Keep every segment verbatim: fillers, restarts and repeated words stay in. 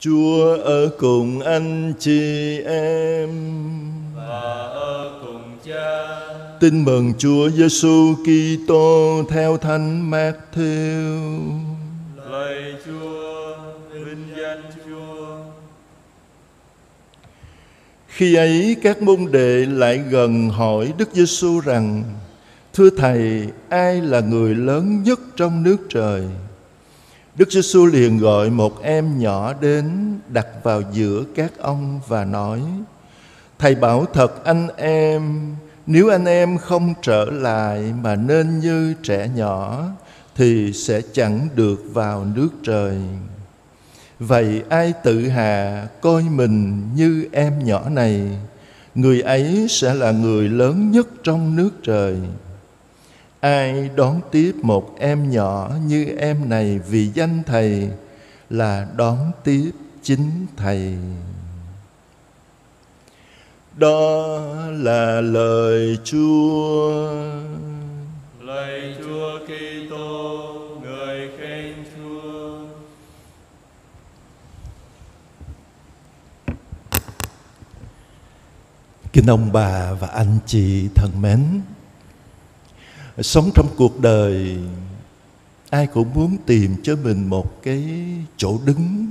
Chúa ở cùng anh chị em và ở cùng Cha. Tin mừng Chúa Giêsu Kitô theo Thánh Mát-thêu. Lạy Chúa, vinh danh Chúa. Khi ấy các môn đệ lại gần hỏi Đức Giêsu rằng: Thưa Thầy, ai là người lớn nhất trong nước trời? Đức Giêsu liền gọi một em nhỏ đến, đặt vào giữa các ông và nói: Thầy bảo thật anh em, nếu anh em không trở lại mà nên như trẻ nhỏ, thì sẽ chẳng được vào nước trời. Vậy ai tự hạ coi mình như em nhỏ này, người ấy sẽ là người lớn nhất trong nước trời. Ai đón tiếp một em nhỏ như em này vì danh Thầy, là đón tiếp chính Thầy. Đó là lời Chúa. Lạy Chúa Kitô, người khen Chúa. Kính ông bà và anh chị thân mến, sống trong cuộc đời, ai cũng muốn tìm cho mình một cái chỗ đứng.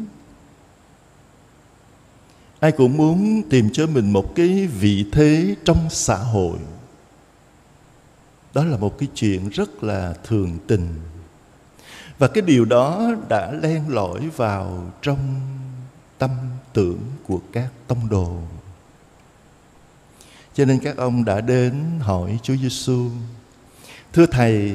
Ai cũng muốn tìm cho mình một cái vị thế trong xã hội. Đó là một cái chuyện rất là thường tình. Và cái điều đó đã len lỏi vào trong tâm tưởng của các tông đồ. Cho nên các ông đã đến hỏi Chúa Giêsu: Thưa Thầy,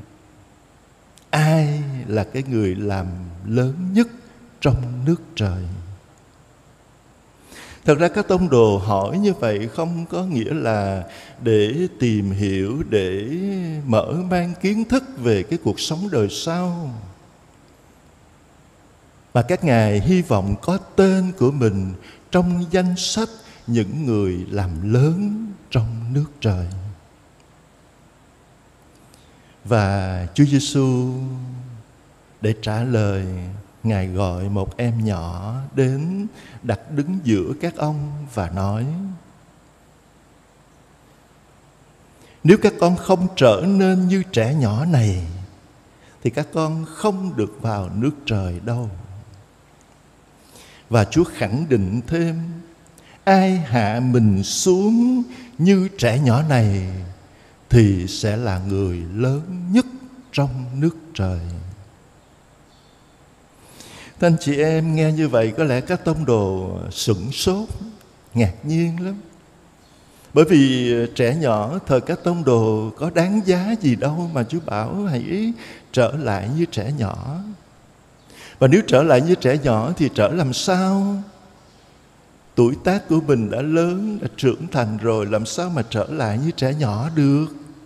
ai là cái người làm lớn nhất trong nước trời? Thật ra các tông đồ hỏi như vậy không có nghĩa là để tìm hiểu, để mở mang kiến thức về cái cuộc sống đời sau, mà các ngài hy vọng có tên của mình trong danh sách những người làm lớn trong nước trời. Và Chúa Giêsu để trả lời, Ngài gọi một em nhỏ đến, đặt đứng giữa các ông và nói: Nếu các con không trở nên như trẻ nhỏ này, thì các con không được vào nước trời đâu. Và Chúa khẳng định thêm: Ai hạ mình xuống như trẻ nhỏ này, thì sẽ là người lớn nhất trong nước trời. Thưa anh chị em, nghe như vậy có lẽ các tông đồ sửng sốt, ngạc nhiên lắm. Bởi vì trẻ nhỏ thời các tông đồ có đáng giá gì đâu mà Chúa bảo hãy trở lại như trẻ nhỏ. Và nếu trở lại như trẻ nhỏ thì trở làm sao? Tuổi tác của mình đã lớn, đã trưởng thành rồi, làm sao mà trở lại như trẻ nhỏ được?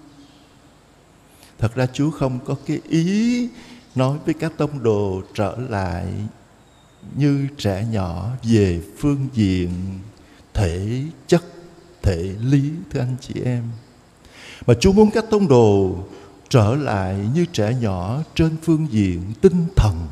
Thật ra Chúa không có cái ý nói với các tông đồ trở lại như trẻ nhỏ về phương diện thể chất, thể lý, thưa anh chị em. Mà Chúa muốn các tông đồ trở lại như trẻ nhỏ trên phương diện tinh thần.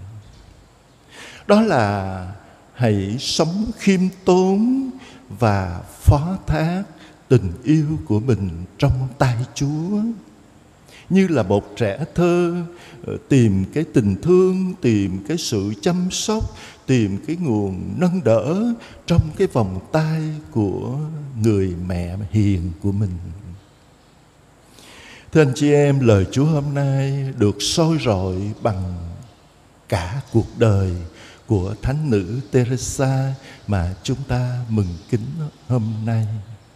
Đó là hãy sống khiêm tốn và phó thác tình yêu của mình trong tay Chúa. Như là một trẻ thơ tìm cái tình thương, tìm cái sự chăm sóc, tìm cái nguồn nâng đỡ trong cái vòng tay của người mẹ hiền của mình. Thưa anh chị em, lời Chúa hôm nay được soi rọi bằng cả cuộc đời của Thánh nữ Teresa mà chúng ta mừng kính hôm nay.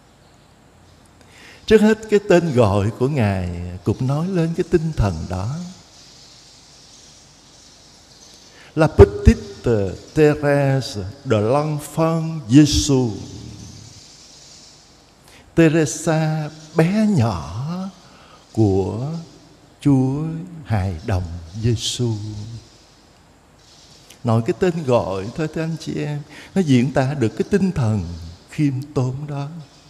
Trước hết, cái tên gọi của Ngài cũng nói lên cái tinh thần đó. La petite Thérèse de l'enfant Jésus. Teresa bé nhỏ của Chúa hài đồng Giêsu. Nói cái tên gọi thôi thưa anh chị em, nó diễn tả được cái tinh thần khiêm tốn đó.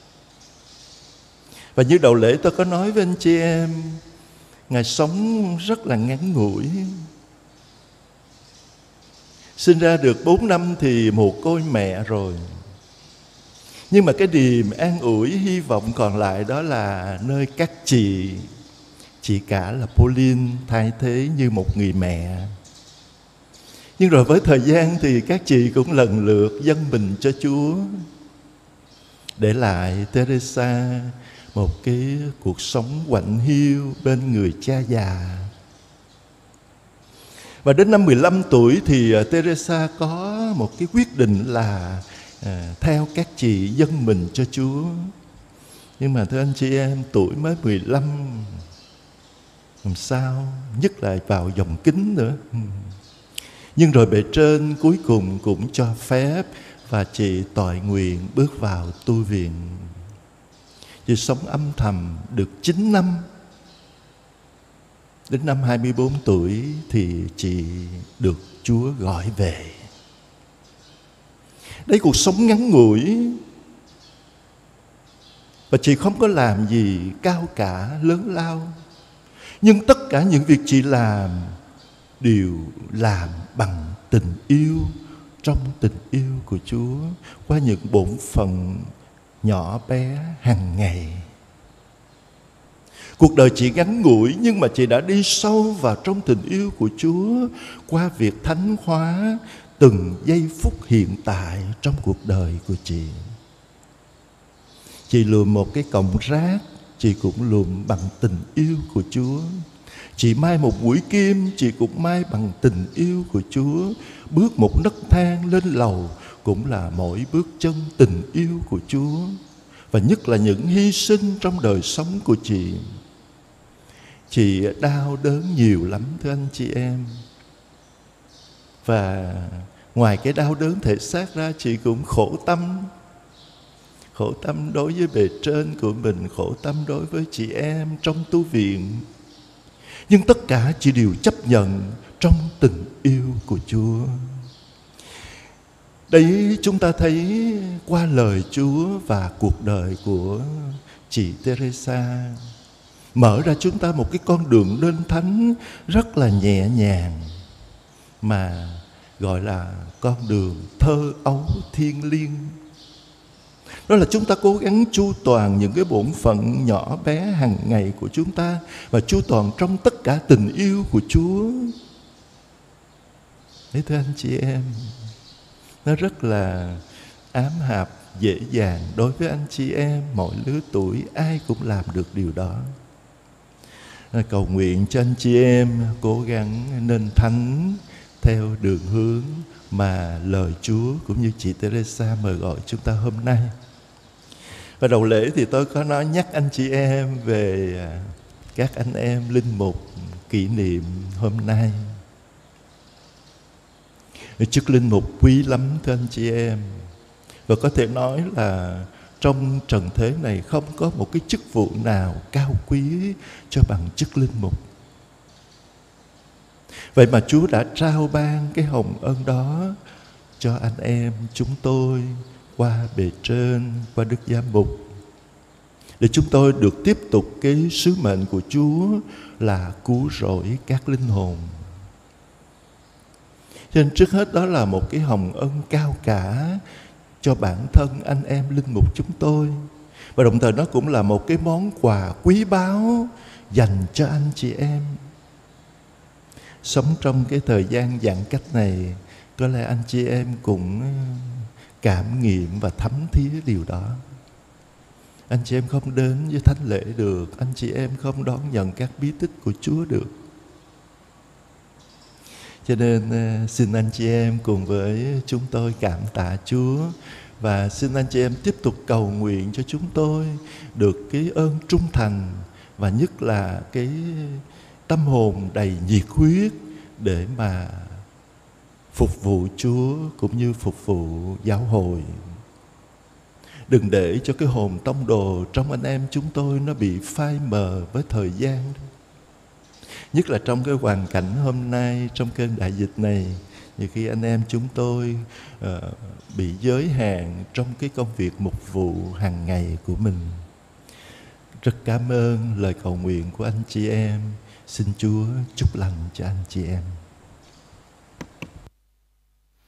Và như đầu lễ tôi có nói với anh chị em, Ngài sống rất là ngắn ngủi. Sinh ra được bốn năm thì mồ côi mẹ rồi. Nhưng mà cái niềm an ủi, hy vọng còn lại đó là nơi các chị, chị cả là Pauline thay thế như một người mẹ. Nhưng rồi với thời gian thì các chị cũng lần lượt dâng mình cho Chúa, để lại Teresa một cái cuộc sống quạnh hiu bên người cha già. Và đến năm mười lăm tuổi thì Teresa có một cái quyết định là à, theo các chị dâng mình cho Chúa. Nhưng mà thưa anh chị em, tuổi mới mười lăm làm sao, nhất là vào dòng kính nữa. Nhưng rồi bề trên cuối cùng cũng cho phép, và chị toại nguyện bước vào tu viện. Chị sống âm thầm được chín năm. Đến năm hai mươi bốn tuổi thì chị được Chúa gọi về. Đấy, cuộc sống ngắn ngủi. Và chị không có làm gì cao cả, lớn lao. Nhưng tất cả những việc chị làm đều làm bằng tình yêu, trong tình yêu của Chúa, qua những bổn phận nhỏ bé hàng ngày. Cuộc đời chị ngắn ngủi, nhưng mà chị đã đi sâu vào trong tình yêu của Chúa qua việc thánh hóa từng giây phút hiện tại trong cuộc đời của chị. Chị lượm một cái cọng rác, chị cũng lượm bằng tình yêu của Chúa. Chị mai một mũi kim, chị cũng mai bằng tình yêu của Chúa. Bước một nấc thang lên lầu cũng là mỗi bước chân tình yêu của Chúa. Và nhất là những hy sinh trong đời sống của chị. Chị đau đớn nhiều lắm thưa anh chị em. Và ngoài cái đau đớn thể xác ra, chị cũng khổ tâm. Khổ tâm đối với bề trên của mình, khổ tâm đối với chị em trong tu viện. Nhưng tất cả chị đều chấp nhận trong tình yêu của Chúa. Đấy, chúng ta thấy qua lời Chúa và cuộc đời của chị Teresa mở ra chúng ta một cái con đường lên thánh rất là nhẹ nhàng, mà gọi là con đường thơ ấu thiêng liêng. Đó là chúng ta cố gắng chu toàn những cái bổn phận nhỏ bé hàng ngày của chúng ta, và chu toàn trong tất cả tình yêu của Chúa. Đấy thưa anh chị em, nó rất là ám hạp, dễ dàng đối với anh chị em mọi lứa tuổi, ai cũng làm được điều đó. Cầu nguyện cho anh chị em cố gắng nên thánh theo đường hướng mà lời Chúa cũng như chị Teresa mời gọi chúng ta hôm nay. Và đầu lễ thì tôi có nói nhắc anh chị em về các anh em linh mục kỷ niệm hôm nay. Chức linh mục quý lắm thưa anh chị em. Và có thể nói là trong trần thế này không có một cái chức vụ nào cao quý cho bằng chức linh mục. Vậy mà Chúa đã trao ban cái hồng ân đó cho anh em chúng tôi qua bề trên, qua Đức Giám Mục, để chúng tôi được tiếp tục cái sứ mệnh của Chúa là cứu rỗi các linh hồn. Cho nên trước hết đó là một cái hồng ân cao cả cho bản thân anh em linh mục chúng tôi. Và đồng thời nó cũng là một cái món quà quý báu dành cho anh chị em. Sống trong cái thời gian giãn cách này, có lẽ anh chị em cũng cảm nghiệm và thấm thía điều đó. Anh chị em không đến với thánh lễ được, anh chị em không đón nhận các bí tích của Chúa được. Cho nên xin anh chị em cùng với chúng tôi cảm tạ Chúa, và xin anh chị em tiếp tục cầu nguyện cho chúng tôi được cái ơn trung thành, và nhất là cái tâm hồn đầy nhiệt huyết để mà phục vụ Chúa cũng như phục vụ giáo hội. Đừng để cho cái hồn tông đồ trong anh em chúng tôi nó bị phai mờ với thời gian. Nhất là trong cái hoàn cảnh hôm nay, trong cơn đại dịch này, nhiều khi anh em chúng tôi uh, bị giới hạn trong cái công việc mục vụ hàng ngày của mình. Rất cảm ơn lời cầu nguyện của anh chị em. Xin Chúa chúc lành cho anh chị em.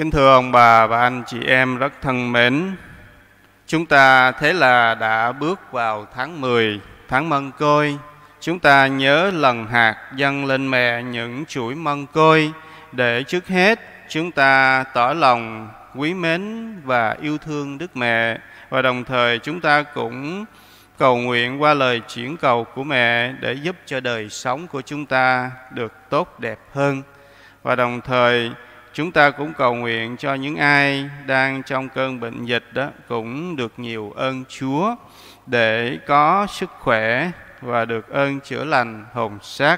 Kính thưa ông bà và anh chị em rất thân mến, chúng ta thế là đã bước vào tháng mười, tháng mân côi. Chúng ta nhớ lần hạt dâng lên mẹ những chuỗi mân côi để trước hết chúng ta tỏ lòng quý mến và yêu thương Đức Mẹ, và đồng thời chúng ta cũng cầu nguyện qua lời chuyển cầu của mẹ để giúp cho đời sống của chúng ta được tốt đẹp hơn. Và đồng thời chúng ta cũng cầu nguyện cho những ai đang trong cơn bệnh dịch đó cũng được nhiều ơn Chúa để có sức khỏe và được ơn chữa lành hồn xác.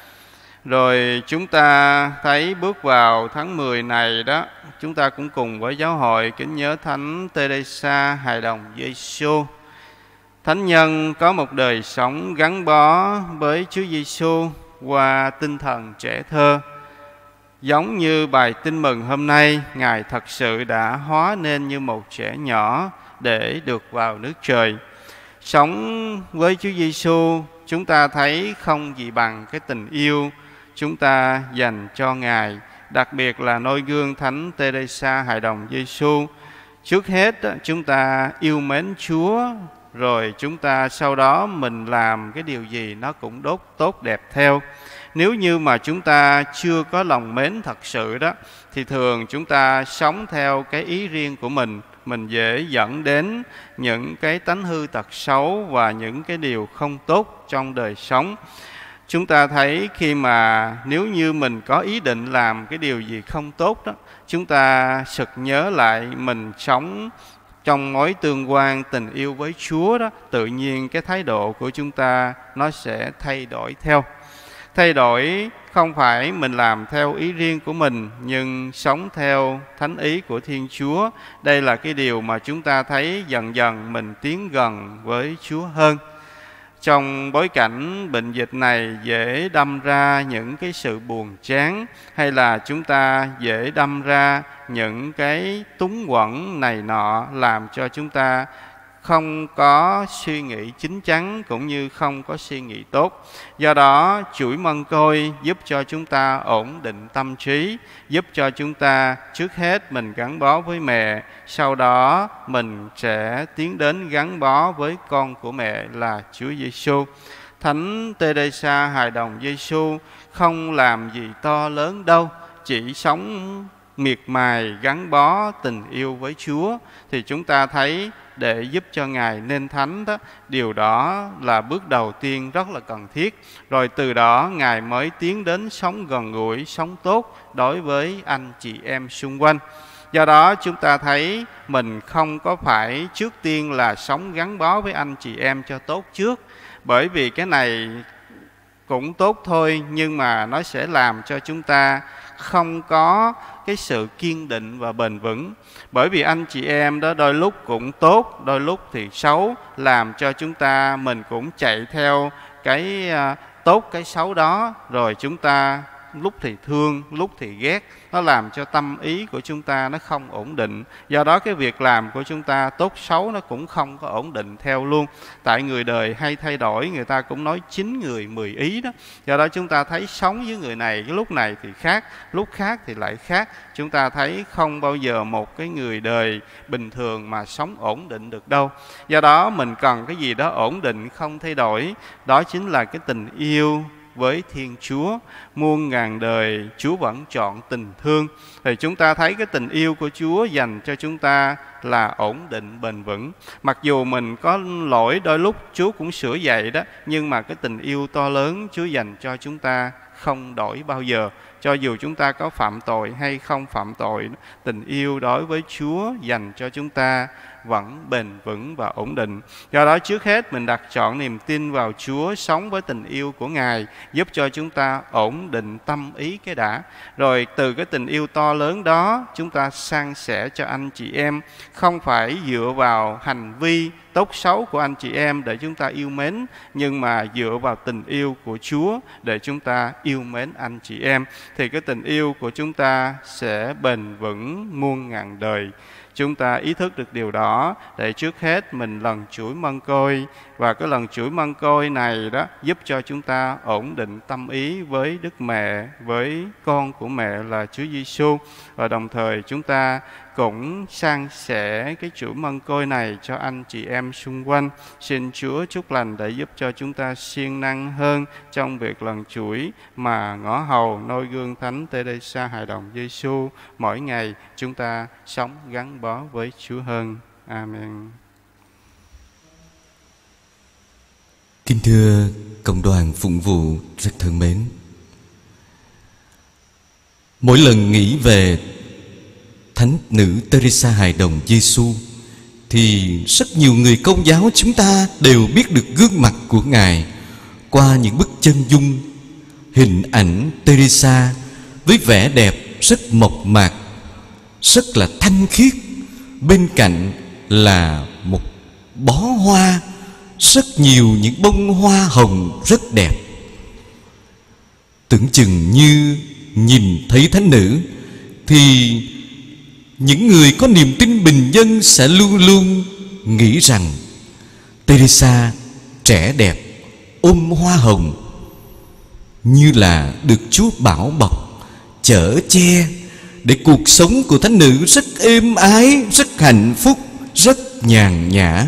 Rồi chúng ta thấy bước vào tháng mười này đó, chúng ta cũng cùng với giáo hội kính nhớ Thánh Teresa hài đồng Giêsu. Thánh nhân có một đời sống gắn bó với Chúa Giêsu qua tinh thần trẻ thơ. Giống như bài tin mừng hôm nay, Ngài thật sự đã hóa nên như một trẻ nhỏ để được vào nước trời. Sống với Chúa Giêsu, chúng ta thấy không gì bằng cái tình yêu chúng ta dành cho Ngài, đặc biệt là noi gương Thánh Teresa hài đồng Giêsu. Trước hết chúng ta yêu mến Chúa, rồi chúng ta sau đó mình làm cái điều gì nó cũng đốt tốt đẹp theo. Nếu như mà chúng ta chưa có lòng mến thật sự đó, thì thường chúng ta sống theo cái ý riêng của mình. Mình dễ dẫn đến những cái tánh hư tật xấu và những cái điều không tốt trong đời sống. Chúng ta thấy khi mà nếu như mình có ý định làm cái điều gì không tốt đó, chúng ta sực nhớ lại mình sống trong mối tương quan tình yêu với Chúa đó, tự nhiên cái thái độ của chúng ta nó sẽ thay đổi theo. Thay đổi không phải mình làm theo ý riêng của mình, nhưng sống theo thánh ý của Thiên Chúa. Đây là cái điều mà chúng ta thấy dần dần mình tiến gần với Chúa hơn. Trong bối cảnh bệnh dịch này dễ đâm ra những cái sự buồn chán, hay là chúng ta dễ đâm ra những cái túng quẫn này nọ, làm cho chúng ta không có suy nghĩ chín chắn cũng như không có suy nghĩ tốt. Do đó chuỗi mân côi giúp cho chúng ta ổn định tâm trí, giúp cho chúng ta trước hết mình gắn bó với mẹ, sau đó mình sẽ tiến đến gắn bó với con của mẹ là Chúa Giêsu. Thánh Teresa hài đồng Giêsu không làm gì to lớn đâu, chỉ sống miệt mài gắn bó tình yêu với Chúa. Thì chúng ta thấy để giúp cho Ngài nên thánh đó, điều đó là bước đầu tiên rất là cần thiết. Rồi từ đó Ngài mới tiến đến sống gần gũi, sống tốt đối với anh chị em xung quanh. Do đó chúng ta thấy mình không có phải trước tiên là sống gắn bó với anh chị em cho tốt trước, bởi vì cái này cũng tốt thôi, nhưng mà nó sẽ làm cho chúng ta không có cái sự kiên định và bền vững. Bởi vì anh chị em đó đôi lúc cũng tốt, đôi lúc thì xấu, làm cho chúng ta mình cũng chạy theo cái uh, tốt cái xấu đó, rồi chúng ta lúc thì thương, lúc thì ghét, nó làm cho tâm ý của chúng ta nó không ổn định. Do đó cái việc làm của chúng ta tốt xấu nó cũng không có ổn định theo luôn. Tại người đời hay thay đổi, người ta cũng nói chín người mười ý đó. Do đó chúng ta thấy sống với người này cái lúc này thì khác, lúc khác thì lại khác. Chúng ta thấy không bao giờ một cái người đời bình thường mà sống ổn định được đâu. Do đó mình cần cái gì đó ổn định không thay đổi, đó chính là cái tình yêu với Thiên Chúa. Muôn ngàn đời Chúa vẫn chọn tình thương. Thì chúng ta thấy cái tình yêu của Chúa dành cho chúng ta là ổn định bền vững. Mặc dù mình có lỗi đôi lúc Chúa cũng sửa dạy đó, nhưng mà cái tình yêu to lớn Chúa dành cho chúng ta không đổi bao giờ. Cho dù chúng ta có phạm tội hay không phạm tội, tình yêu đối với Chúa dành cho chúng ta vẫn bền vững và ổn định. Do đó trước hết mình đặt chọn niềm tin vào Chúa, sống với tình yêu của Ngài, giúp cho chúng ta ổn định tâm ý cái đã. Rồi từ cái tình yêu to lớn đó, chúng ta san sẻ cho anh chị em, không phải dựa vào hành vi tốt xấu của anh chị em để chúng ta yêu mến, nhưng mà dựa vào tình yêu của Chúa để chúng ta yêu mến anh chị em, thì cái tình yêu của chúng ta sẽ bền vững muôn ngàn đời. Chúng ta ý thức được điều đó để trước hết mình lần chuỗi mân côi, và cái lần chuỗi mân côi này đó giúp cho chúng ta ổn định tâm ý với Đức Mẹ, với con của mẹ là Chúa Giêsu, và đồng thời chúng ta cũng san sẻ cái chuỗi mân côi này cho anh chị em xung quanh. Xin Chúa chúc lành để giúp cho chúng ta siêng năng hơn trong việc lần chuỗi mà ngõ hầu noi gương Thánh Teresa hài đồng Giêsu. Mỗi ngày chúng ta sống gắn bó với Chúa hơn. Amen. Kính thưa cộng đoàn phụng vụ rất thân mến, mỗi lần nghĩ về Thánh nữ Teresa hài đồng Giêsu thì rất nhiều người Công giáo chúng ta đều biết được gương mặt của Ngài qua những bức chân dung, hình ảnh Teresa với vẻ đẹp rất mộc mạc, rất là thanh khiết, bên cạnh là một bó hoa, rất nhiều những bông hoa hồng rất đẹp. Tưởng chừng như nhìn thấy thánh nữ thì những người có niềm tin bình dân sẽ luôn luôn nghĩ rằng Teresa trẻ đẹp, ôm hoa hồng, như là được Chúa bảo bọc, chở che, để cuộc sống của thánh nữ rất êm ái, rất hạnh phúc, rất nhàn nhã.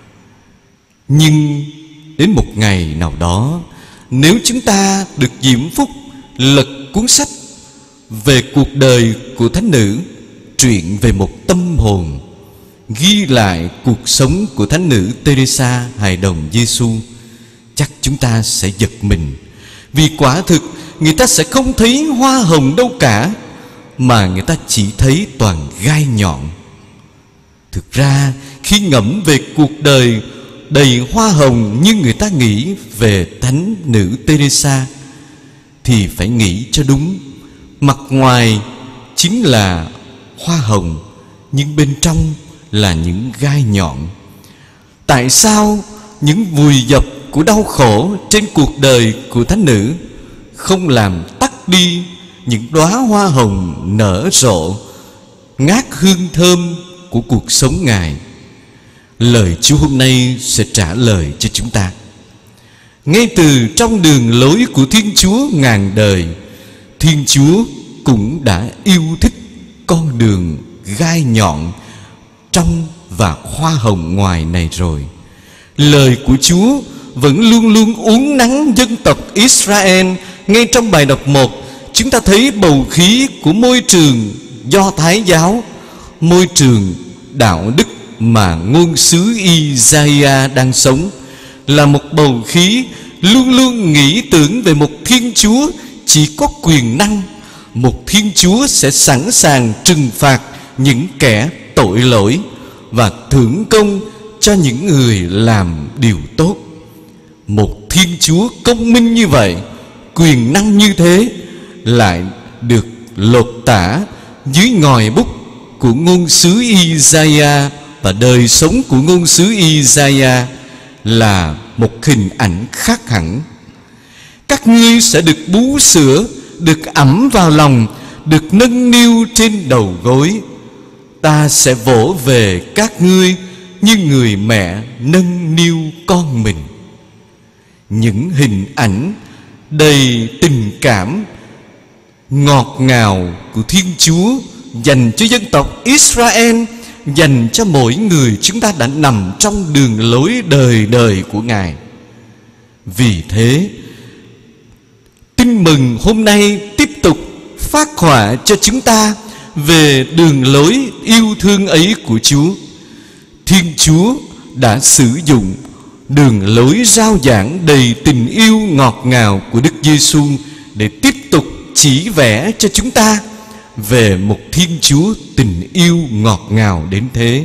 Nhưng đến một ngày nào đó, nếu chúng ta được diễm phúc lật cuốn sách về cuộc đời của thánh nữ, truyện về một tâm hồn ghi lại cuộc sống của thánh nữ Teresa hài đồng Giêsu, chắc chúng ta sẽ giật mình, vì quả thực người ta sẽ không thấy hoa hồng đâu cả, mà người ta chỉ thấy toàn gai nhọn. Thực ra khi ngẫm về cuộc đời đầy hoa hồng như người ta nghĩ về thánh nữ Teresa thì phải nghĩ cho đúng. Mặt ngoài chính là hoa hồng, nhưng bên trong là những gai nhọn. Tại sao những vùi dập của đau khổ trên cuộc đời của thánh nữ không làm tắt đi những đóa hoa hồng nở rộ, ngát hương thơm của cuộc sống Ngài? Lời Chúa hôm nay sẽ trả lời cho chúng ta. Ngay từ trong đường lối của Thiên Chúa ngàn đời, Thiên Chúa cũng đã yêu thích con đường gai nhọn trong và hoa hồng ngoài này rồi. Lời của Chúa vẫn luôn luôn uốn nắn dân tộc Israel. Ngay trong bài đọc một, chúng ta thấy bầu khí của môi trường Do Thái giáo, môi trường đạo đức mà ngôn sứ Isaiah đang sống, là một bầu khí luôn luôn nghĩ tưởng về một Thiên Chúa chỉ có quyền năng, một Thiên Chúa sẽ sẵn sàng trừng phạt những kẻ tội lỗi và thưởng công cho những người làm điều tốt. Một Thiên Chúa công minh như vậy, quyền năng như thế, lại được lột tả dưới ngòi bút của ngôn sứ Isaiah, và đời sống của ngôn sứ Isaiah là một hình ảnh khác hẳn. Các ngươi sẽ được bú sữa, được ẵm vào lòng, được nâng niu trên đầu gối. Ta sẽ vỗ về các ngươi như người mẹ nâng niu con mình. Những hình ảnh đầy tình cảm ngọt ngào của Thiên Chúa dành cho dân tộc Israel, dành cho mỗi người chúng ta đã nằm trong đường lối đời đời của Ngài. Vì thế, Tin mừng hôm nay tiếp tục phát họa cho chúng ta về đường lối yêu thương ấy của Chúa. Thiên Chúa đã sử dụng đường lối rao giảng đầy tình yêu ngọt ngào của Đức Giêsu để tiếp tục chỉ vẽ cho chúng ta về một Thiên Chúa tình yêu ngọt ngào đến thế.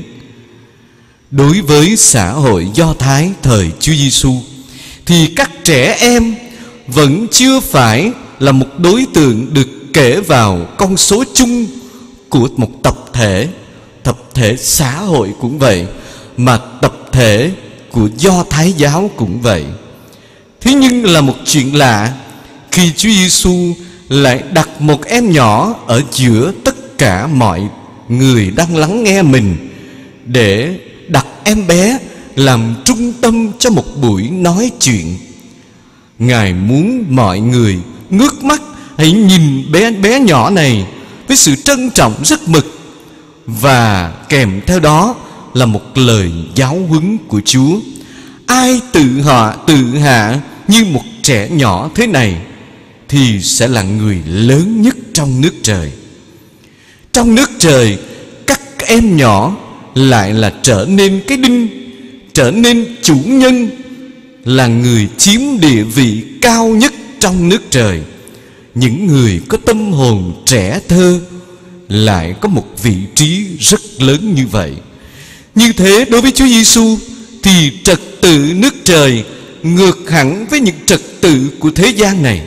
Đối với xã hội Do Thái thời Chúa Giêsu thì các trẻ em vẫn chưa phải là một đối tượng được kể vào con số chung của một tập thể. Tập thể xã hội cũng vậy, mà tập thể của Do Thái giáo cũng vậy. Thế nhưng là một chuyện lạ khi Chúa Giêsu lại đặt một em nhỏ ở giữa tất cả mọi người đang lắng nghe mình, để đặt em bé làm trung tâm cho một buổi nói chuyện. Ngài muốn mọi người ngước mắt hãy nhìn bé bé nhỏ này với sự trân trọng rất mực, và kèm theo đó là một lời giáo huấn của Chúa. Ai tự họ tự hạ như một trẻ nhỏ thế này thì sẽ là người lớn nhất trong nước trời. Trong nước trời, các em nhỏ lại là trở nên cái đinh, trở nên chủ nhân, là người chiếm địa vị cao nhất trong nước trời. Những người có tâm hồn trẻ thơ lại có một vị trí rất lớn như vậy. Như thế đối với Chúa Giêsu thì trật tự nước trời ngược hẳn với những trật tự của thế gian này.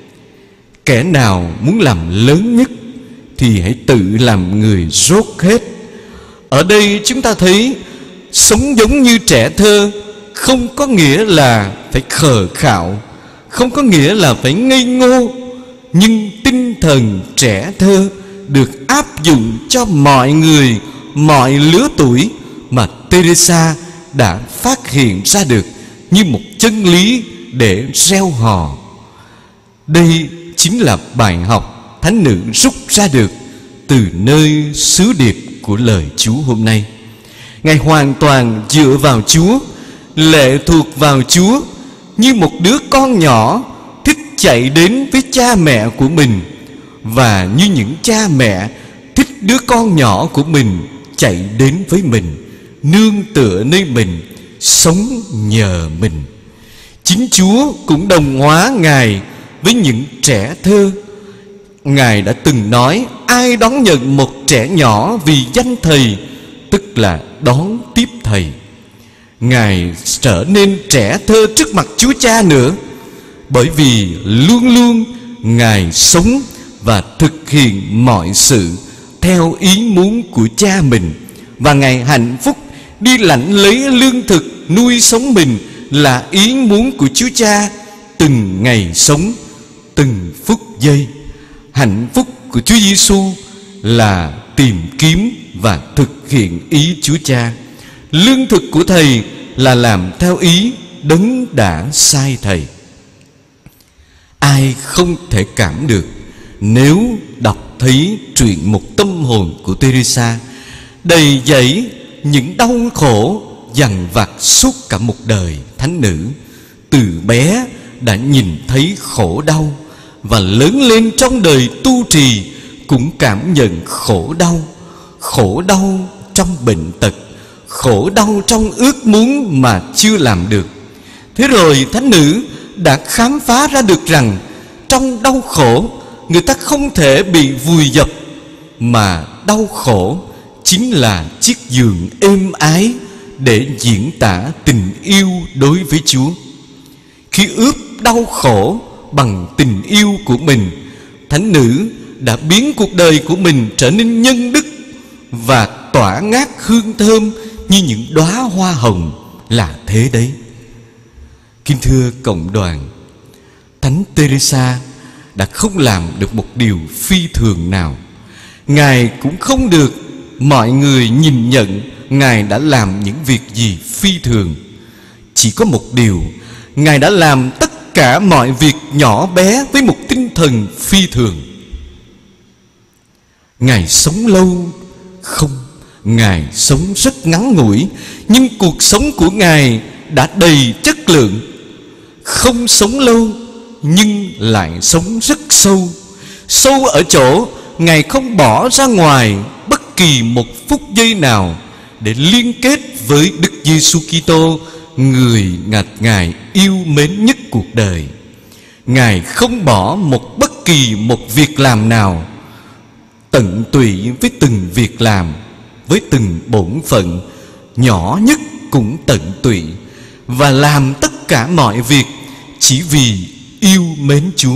Kẻ nào muốn làm lớn nhất thì hãy tự làm người rốt hết. Ở đây chúng ta thấy sống giống như trẻ thơ không có nghĩa là phải khờ khạo, không có nghĩa là phải ngây ngô, nhưng tinh thần trẻ thơ được áp dụng cho mọi người, mọi lứa tuổi mà Teresa đã phát hiện ra được như một chân lý để reo hò. Đây chính là bài học thánh nữ rút ra được từ nơi sứ điệp của lời Chúa hôm nay. Ngài hoàn toàn dựa vào Chúa, lệ thuộc vào Chúa, như một đứa con nhỏ thích chạy đến với cha mẹ của mình, và như những cha mẹ thích đứa con nhỏ của mình chạy đến với mình, nương tựa nơi mình, sống nhờ mình. Chính Chúa cũng đồng hóa Ngài với những trẻ thơ. Ngài đã từng nói: ai đón nhận một trẻ nhỏ vì danh Thầy, tức là đón tiếp Thầy. Ngài trở nên trẻ thơ trước mặt Chúa Cha nữa, bởi vì luôn luôn Ngài sống và thực hiện mọi sự theo ý muốn của Cha mình, và Ngài hạnh phúc đi lãnh lấy lương thực nuôi sống mình là ý muốn của Chúa Cha từng ngày sống, từng phút giây. Hạnh phúc của Chúa Giêsu là tìm kiếm và thực hiện ý Chúa Cha. Lương thực của Thầy là làm theo ý Đấng đã sai Thầy. Ai không thể cảm được nếu đọc thấy truyện Một Tâm Hồn của Teresa, đầy dẫy những đau khổ dằn vặt suốt cả một đời thánh nữ. Từ bé đã nhìn thấy khổ đau, và lớn lên trong đời tu trì cũng cảm nhận khổ đau. Khổ đau trong bệnh tật, khổ đau trong ước muốn mà chưa làm được. Thế rồi thánh nữ đã khám phá ra được rằng trong đau khổ người ta không thể bị vùi dập, mà đau khổ chính là chiếc giường êm ái để diễn tả tình yêu đối với Chúa. Khi ướp đau khổ bằng tình yêu của mình, thánh nữ đã biến cuộc đời của mình trở nên nhân đức và tỏa ngát hương thơm như những đóa hoa hồng. Là thế đấy. Kính thưa cộng đoàn, Thánh Teresa đã không làm được một điều phi thường nào. Ngài cũng không được mọi người nhìn nhận Ngài đã làm những việc gì phi thường. Chỉ có một điều, Ngài đã làm tất cả mọi việc nhỏ bé với một tinh thần phi thường. Ngài sống lâu không, Ngài sống rất ngắn ngủi, nhưng cuộc sống của Ngài đã đầy chất lượng. Không sống lâu nhưng lại sống rất sâu. Sâu ở chỗ Ngài không bỏ ra ngoài bất kỳ một phút giây nào để liên kết với Đức Giêsu Kitô, người ngạt Ngài yêu mến nhất cuộc đời. Ngài không bỏ một bất kỳ một việc làm nào, tận tụy với từng việc làm, với từng bổn phận nhỏ nhất cũng tận tụy, và làm tất cả mọi việc chỉ vì yêu mến Chúa.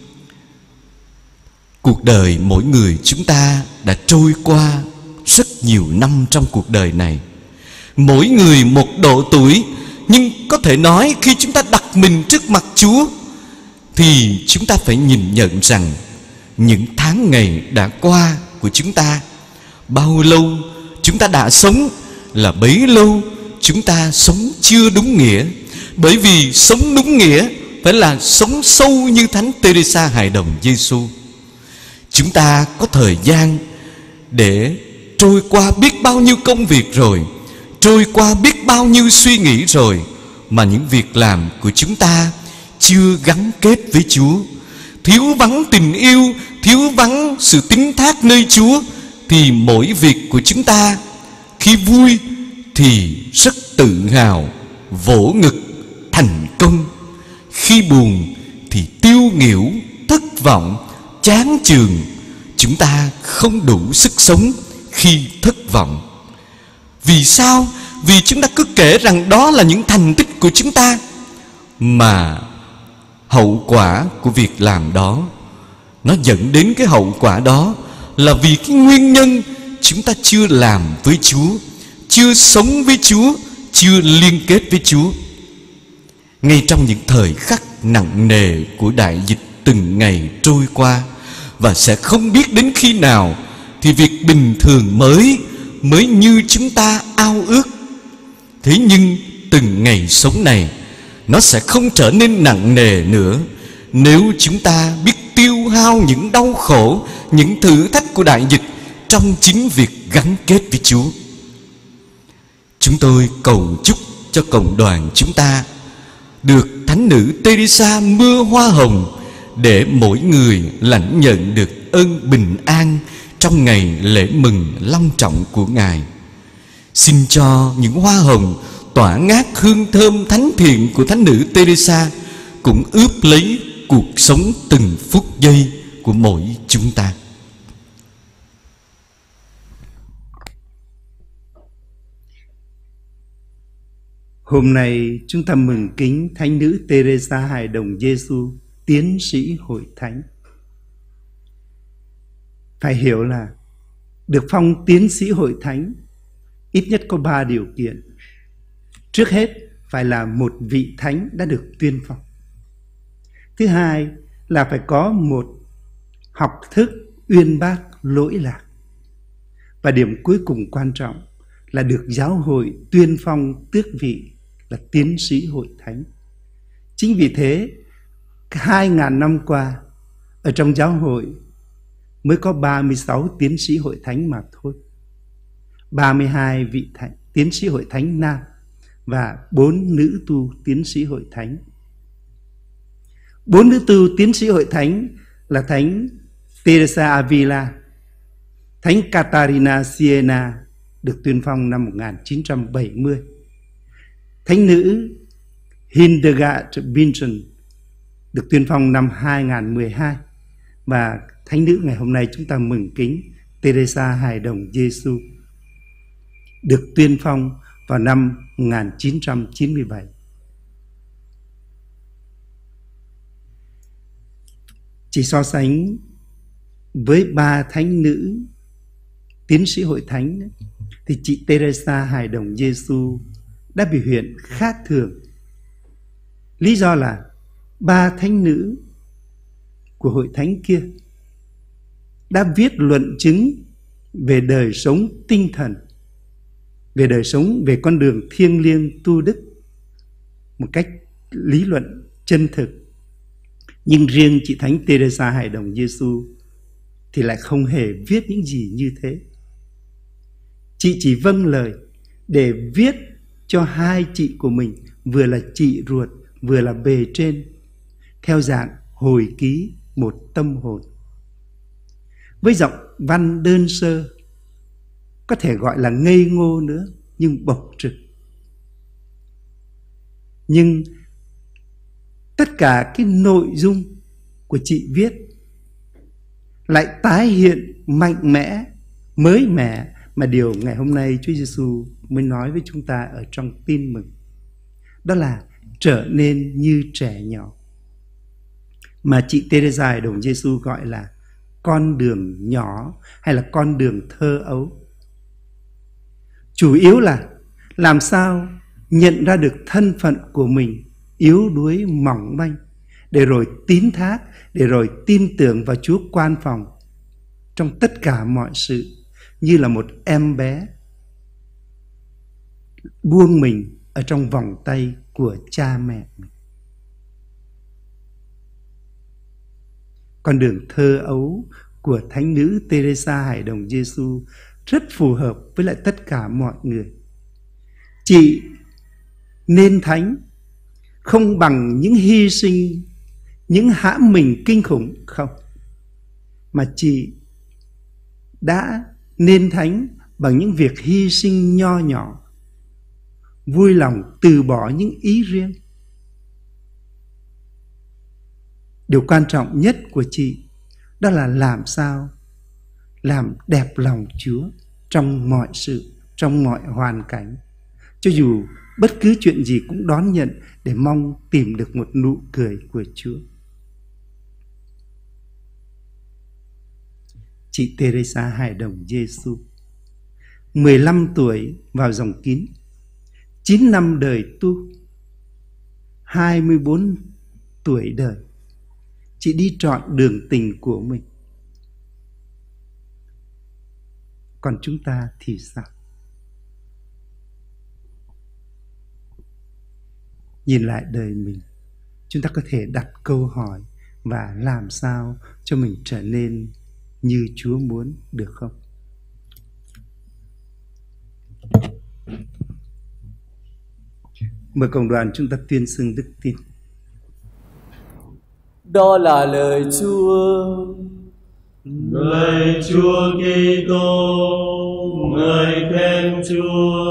Cuộc đời mỗi người chúng ta đã trôi qua rất nhiều năm trong cuộc đời này, mỗi người một độ tuổi, nhưng có thể nói khi chúng ta đặt mình trước mặt Chúa thì chúng ta phải nhìn nhận rằng những tháng ngày đã qua của chúng ta, bao lâu chúng ta đã sống là bấy lâu chúng ta sống chưa đúng nghĩa. Bởi vì sống đúng nghĩa phải là sống sâu như Thánh Teresa Hài Đồng Giêsu. Chúng ta có thời gian để trôi qua biết bao nhiêu công việc rồi, trôi qua biết bao nhiêu suy nghĩ rồi, mà những việc làm của chúng ta chưa gắn kết với Chúa. Thiếu vắng tình yêu, thiếu vắng sự tín thác nơi Chúa, thì mỗi việc của chúng ta khi vui thì rất tự hào, vỗ ngực, thành công. Khi buồn thì tiêu nghỉu, thất vọng, chán chường. Chúng ta không đủ sức sống khi thất vọng. Vì sao? Vì chúng ta cứ kể rằng đó là những thành tích của chúng ta, mà hậu quả của việc làm đó, nó dẫn đến cái hậu quả đó là vì cái nguyên nhân chúng ta chưa làm với Chúa, chưa sống với Chúa, chưa liên kết với Chúa. Ngay trong những thời khắc nặng nề của đại dịch từng ngày trôi qua, và sẽ không biết đến khi nào thì việc bình thường mới mới như chúng ta ao ước. Thế nhưng từng ngày sống này nó sẽ không trở nên nặng nề nữa nếu chúng ta biết tiêu hao những đau khổ, những thử thách của đại dịch trong chính việc gắn kết với Chúa. Chúng tôi cầu chúc cho cộng đoàn chúng ta được Thánh nữ Teresa mưa hoa hồng, để mỗi người lãnh nhận được ơn bình an trong ngày lễ mừng long trọng của Ngài. Xin cho những hoa hồng tỏa ngát hương thơm thánh thiện của Thánh nữ Teresa cũng ướp lấy cuộc sống từng phút giây của mỗi chúng ta. Hôm nay chúng ta mừng kính Thánh nữ Teresa Hài Đồng Giêsu, tiến sĩ hội thánh. Phải hiểu là được phong tiến sĩ hội thánh ít nhất có ba điều kiện. Trước hết phải là một vị thánh đã được tuyên phong. Thứ hai là phải có một học thức uyên bác lỗi lạc. Và điểm cuối cùng quan trọng là được giáo hội tuyên phong tước vị là tiến sĩ hội thánh. Chính vì thế, hai ngàn năm qua, ở trong giáo hội mới có ba mươi sáu tiến sĩ hội thánh mà thôi. ba mươi hai vị thánh, tiến sĩ hội thánh nam và bốn nữ tu tiến sĩ hội thánh. Bốn nữ tu tiến sĩ hội thánh là Thánh Teresa Avila, Thánh Catarina Siena được tuyên phong năm một nghìn chín trăm bảy mươi, Thánh nữ Hildegard Bingen được tuyên phong năm hai nghìn mười hai, và thánh nữ ngày hôm nay chúng ta mừng kính Teresa Hài Đồng Giêsu được tuyên phong vào năm một nghìn chín trăm chín mươi bảy. Chỉ so sánh với ba thánh nữ tiến sĩ hội thánh thì chị Teresa Hài Đồng Giêsu đã biểu hiện khác thường. Lý do là ba thánh nữ của hội thánh kia đã viết luận chứng về đời sống tinh thần, về đời sống, về con đường thiêng liêng tu đức một cách lý luận chân thực. Nhưng riêng chị Thánh Teresa Hài Đồng Giêsu thì lại không hề viết những gì như thế. Chị chỉ vâng lời để viết cho hai chị của mình, vừa là chị ruột vừa là bề trên, theo dạng hồi ký một tâm hồn. Với giọng văn đơn sơ, có thể gọi là ngây ngô nữa, nhưng bộc trực. Nhưng tất cả cái nội dung của chị viết lại tái hiện mạnh mẽ, mới mẻ mà điều ngày hôm nay Chúa Giêsu mới nói với chúng ta ở trong tin mừng. Đó là trở nên như trẻ nhỏ, mà chị Teresa Hài Đồng Giêsu gọi là con đường nhỏ hay là con đường thơ ấu. Chủ yếu là làm sao nhận ra được thân phận của mình yếu đuối mỏng manh, để rồi tín thác, để rồi tin tưởng vào Chúa quan phòng trong tất cả mọi sự, như là một em bé buông mình ở trong vòng tay của cha mẹ mình. Con đường thơ ấu của Thánh nữ Teresa Hải Đồng Giêsu rất phù hợp với lại tất cả mọi người. Chị nên thánh không bằng những hy sinh, những hãm mình kinh khủng không, mà chị đã nên thánh bằng những việc hy sinh nho nhỏ, vui lòng từ bỏ những ý riêng. Điều quan trọng nhất của chị đó là làm sao làm đẹp lòng Chúa trong mọi sự, trong mọi hoàn cảnh. Cho dù bất cứ chuyện gì cũng đón nhận để mong tìm được một nụ cười của Chúa. Chị Teresa Hải Đồng Giêsu, mười lăm tuổi vào dòng kín, chín năm đời tu, hai mươi bốn tuổi đời, chị đi trọn đường tình của mình. Còn chúng ta thì sao? Nhìn lại đời mình, chúng ta có thể đặt câu hỏi và làm sao cho mình trở nên như Chúa muốn, được không? Mời cộng đoàn chúng ta tuyên xưng đức tin. Đó là lời Chúa. Lời Chúa Kitô, ngợi khen Chúa.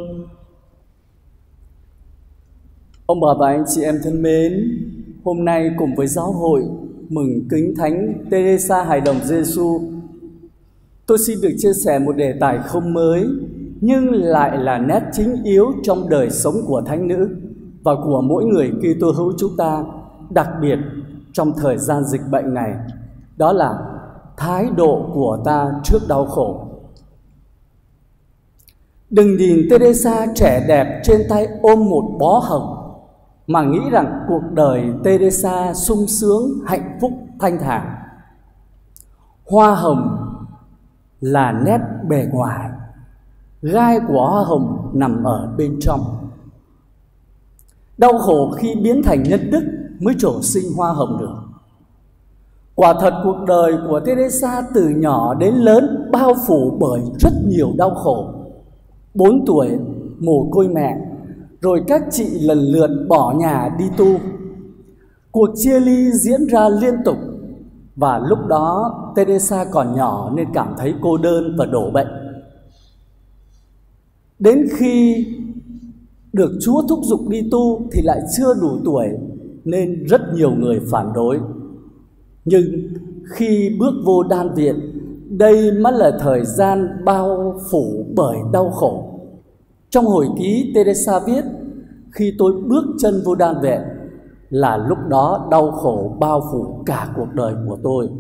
Ông bà và anh chị em thân mến, hôm nay cùng với giáo hội mừng kính Thánh Teresa Hải Đồng Giêsu, tôi xin được chia sẻ một đề tài không mới, nhưng lại là nét chính yếu trong đời sống của Thánh nữ và của mỗi người Kitô hữu chúng ta, đặc biệt trong thời gian dịch bệnh này. Đó là thái độ của ta trước đau khổ. Đừng nhìn Teresa trẻ đẹp trên tay ôm một bó hồng mà nghĩ rằng cuộc đời Teresa sung sướng, hạnh phúc, thanh thản. Hoa hồng là nét bề ngoài, gai của hoa hồng nằm ở bên trong. Đau khổ khi biến thành nhân đức mới trổ sinh hoa hồng được. Quả thật cuộc đời của Teresa từ nhỏ đến lớn bao phủ bởi rất nhiều đau khổ. Bốn tuổi mồ côi mẹ, rồi các chị lần lượt bỏ nhà đi tu. Cuộc chia ly diễn ra liên tục, và lúc đó Teresa còn nhỏ nên cảm thấy cô đơn và đổ bệnh. Đến khi được Chúa thúc giục đi tu thì lại chưa đủ tuổi nên rất nhiều người phản đối. Nhưng khi bước vô đan viện, đây mới là thời gian bao phủ bởi đau khổ. Trong hồi ký Teresa viết, khi tôi bước chân vô đan viện là lúc đó đau khổ bao phủ cả cuộc đời của tôi.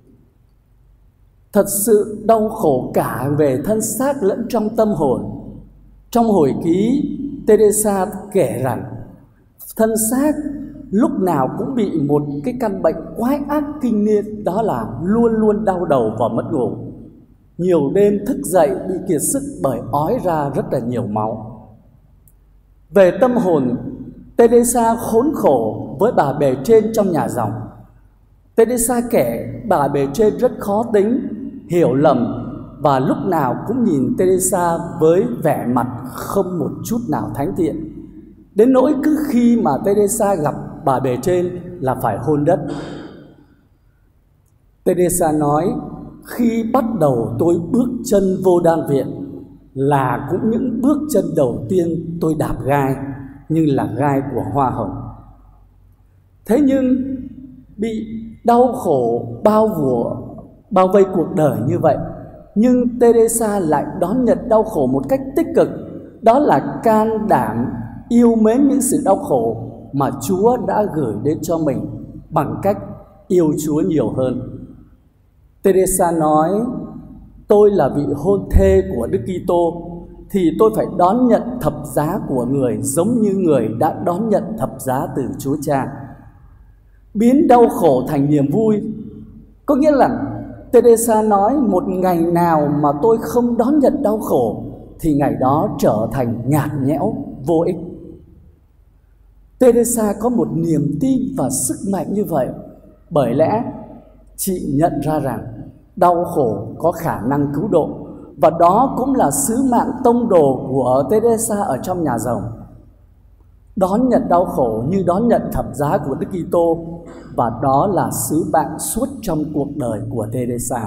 Thật sự đau khổ cả về thân xác lẫn trong tâm hồn. Trong hồi ký, Teresa kể rằng thân xác lúc nào cũng bị một cái căn bệnh quái ác kinh niên, đó là luôn luôn đau đầu và mất ngủ. Nhiều đêm thức dậy bị kiệt sức bởi ói ra rất là nhiều máu. Về tâm hồn, Teresa khốn khổ với bà bề trên trong nhà dòng. Teresa kể bà bề trên rất khó tính, hiểu lầm và lúc nào cũng nhìn Teresa với vẻ mặt không một chút nào thánh thiện. Đến nỗi cứ khi mà Teresa gặp bà bề trên là phải hôn đất. Teresa nói, khi bắt đầu tôi bước chân vô đan viện là cũng những bước chân đầu tiên tôi đạp gai, nhưng là gai của hoa hồng. Thế nhưng bị đau khổ bao vùa, bao vây cuộc đời như vậy, nhưng Teresa lại đón nhận đau khổ một cách tích cực. Đó là can đảm yêu mến những sự đau khổ mà Chúa đã gửi đến cho mình bằng cách yêu Chúa nhiều hơn. Teresa nói, tôi là vị hôn thê của Đức Kitô, thì tôi phải đón nhận thập giá của người giống như người đã đón nhận thập giá từ Chúa Cha. Biến đau khổ thành niềm vui, có nghĩa là Teresa nói một ngày nào mà tôi không đón nhận đau khổ thì ngày đó trở thành nhạt nhẽo, vô ích. Teresa có một niềm tin và sức mạnh như vậy, bởi lẽ chị nhận ra rằng đau khổ có khả năng cứu độ, và đó cũng là sứ mạng tông đồ của Teresa ở trong nhà rồng. Đón nhận đau khổ như đón nhận thập giá của Đức Kitô, và đó là sứ mạng suốt trong cuộc đời của Teresa.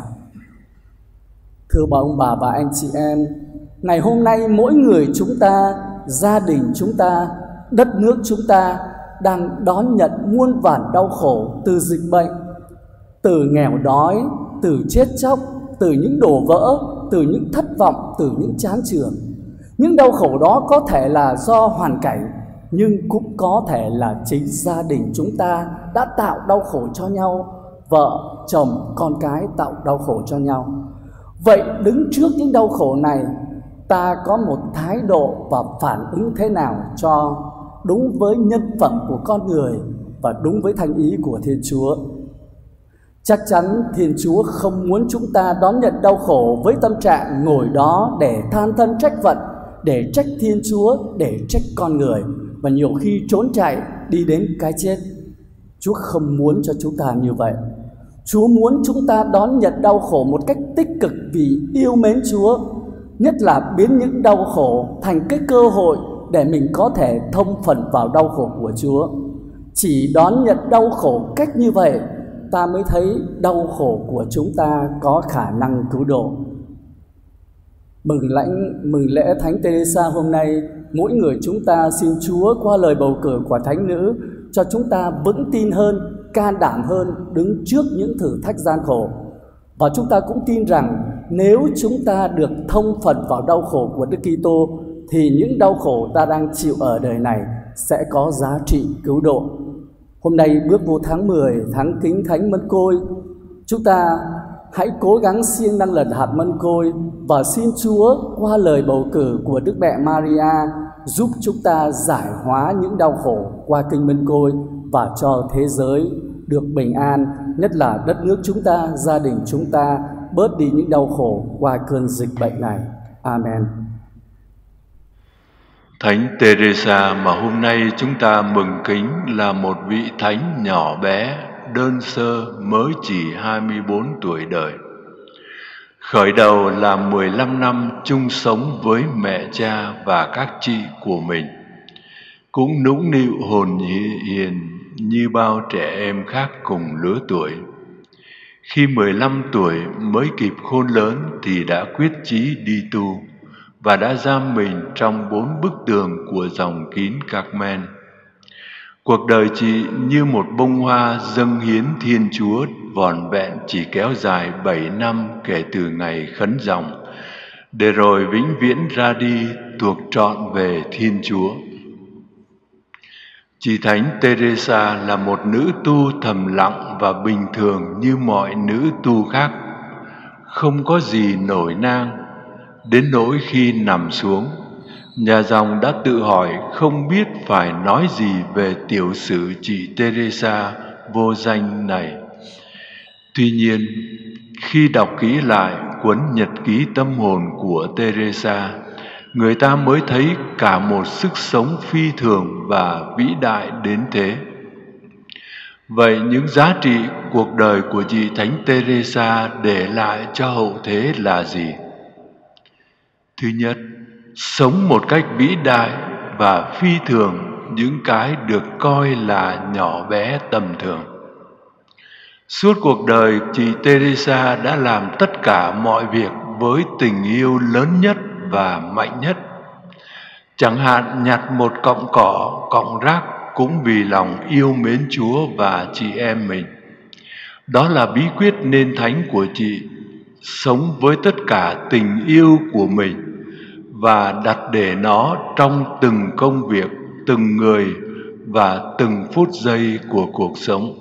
Thưa bà ông bà và anh chị em, ngày hôm nay mỗi người chúng ta, gia đình chúng ta, đất nước chúng ta đang đón nhận muôn vàn đau khổ, từ dịch bệnh, từ nghèo đói, từ chết chóc, từ những đổ vỡ, từ những thất vọng, từ những chán chường. Những đau khổ đó có thể là do hoàn cảnh, nhưng cũng có thể là chính gia đình chúng ta đã tạo đau khổ cho nhau, vợ, chồng, con cái tạo đau khổ cho nhau. Vậy đứng trước những đau khổ này, ta có một thái độ và phản ứng thế nào cho đúng với nhân phẩm của con người và đúng với thành ý của Thiên Chúa? Chắc chắn Thiên Chúa không muốn chúng ta đón nhận đau khổ với tâm trạng ngồi đó để than thân trách vận, để trách Thiên Chúa, để trách con người, và nhiều khi trốn chạy đi đến cái chết. Chúa không muốn cho chúng ta như vậy. Chúa muốn chúng ta đón nhận đau khổ một cách tích cực vì yêu mến Chúa, nhất là biến những đau khổ thành cái cơ hội để mình có thể thông phần vào đau khổ của Chúa. Chỉ đón nhận đau khổ cách như vậy, ta mới thấy đau khổ của chúng ta có khả năng cứu độ. Mừng lãnh mừng lễ Thánh Teresa hôm nay, mỗi người chúng ta xin Chúa qua lời bầu cử của Thánh Nữ cho chúng ta vững tin hơn, can đảm hơn đứng trước những thử thách gian khổ. Và chúng ta cũng tin rằng nếu chúng ta được thông phần vào đau khổ của Đức Kitô thì những đau khổ ta đang chịu ở đời này sẽ có giá trị cứu độ. Hôm nay bước vô tháng mười, tháng Kính Thánh Mân Côi, chúng ta hãy cố gắng siêng năng lần hạt mân côi và xin Chúa qua lời bầu cử của Đức Mẹ Maria giúp chúng ta giải hóa những đau khổ qua kinh mân côi và cho thế giới được bình an, nhất là đất nước chúng ta, gia đình chúng ta bớt đi những đau khổ qua cơn dịch bệnh này. Amen. Thánh Teresa mà hôm nay chúng ta mừng kính là một vị thánh nhỏ bé, đơn sơ, mới chỉ hai mươi bốn tuổi đời. Khởi đầu là mười lăm năm chung sống với mẹ cha và các chị của mình, cũng nũng nịu hồn hiền như bao trẻ em khác cùng lứa tuổi. Khi mười lăm tuổi mới kịp khôn lớn thì đã quyết chí đi tu và đã giam mình trong bốn bức tường của dòng kín Carmen. Cuộc đời chị như một bông hoa dâng hiến Thiên Chúa, vỏn vẹn chỉ kéo dài bảy năm kể từ ngày khấn dòng, để rồi vĩnh viễn ra đi thuộc trọn về Thiên Chúa. Chị Thánh Teresa là một nữ tu thầm lặng và bình thường như mọi nữ tu khác, không có gì nổi nang. Đến nỗi khi nằm xuống, nhà dòng đã tự hỏi không biết phải nói gì về tiểu sử chị Teresa vô danh này. Tuy nhiên, khi đọc kỹ lại cuốn nhật ký tâm hồn của Teresa, người ta mới thấy cả một sức sống phi thường và vĩ đại đến thế. Vậy những giá trị cuộc đời của chị Thánh Teresa để lại cho hậu thế là gì? Thứ nhất, sống một cách vĩ đại và phi thường những cái được coi là nhỏ bé tầm thường. Suốt cuộc đời, chị Teresa đã làm tất cả mọi việc với tình yêu lớn nhất và mạnh nhất. Chẳng hạn nhặt một cọng cỏ, cọng rác cũng vì lòng yêu mến Chúa và chị em mình. Đó là bí quyết nên thánh của chị, sống với tất cả tình yêu của mình và đặt để nó trong từng công việc, từng người và từng phút giây của cuộc sống.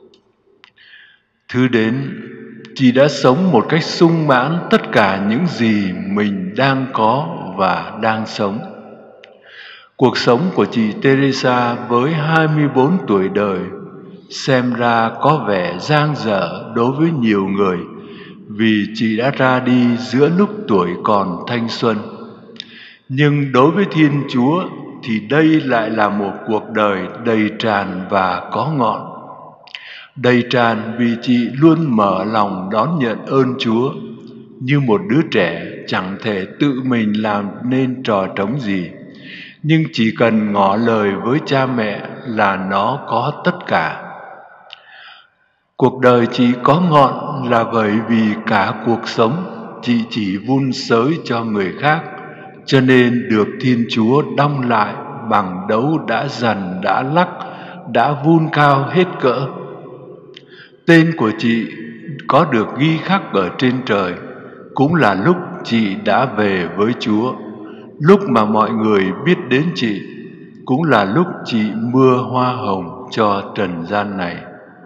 Thứ đến, chị đã sống một cách sung mãn tất cả những gì mình đang có và đang sống. Cuộc sống của chị Teresa với hai mươi bốn tuổi đời xem ra có vẻ dang dở đối với nhiều người vì chị đã ra đi giữa lúc tuổi còn thanh xuân. Nhưng đối với Thiên Chúa thì đây lại là một cuộc đời đầy tràn và có ngọn. Đầy tràn vì chị luôn mở lòng đón nhận ơn Chúa, như một đứa trẻ chẳng thể tự mình làm nên trò trống gì, nhưng chỉ cần ngỏ lời với cha mẹ là nó có tất cả. Cuộc đời chị có ngọn là bởi vì cả cuộc sống chị chỉ vun sới cho người khác, cho nên được Thiên Chúa đong lại bằng đấu đã dần, đã lắc, đã vun cao hết cỡ. Tên của chị có được ghi khắc ở trên trời, cũng là lúc chị đã về với Chúa. Lúc mà mọi người biết đến chị, cũng là lúc chị mưa hoa hồng cho trần gian này.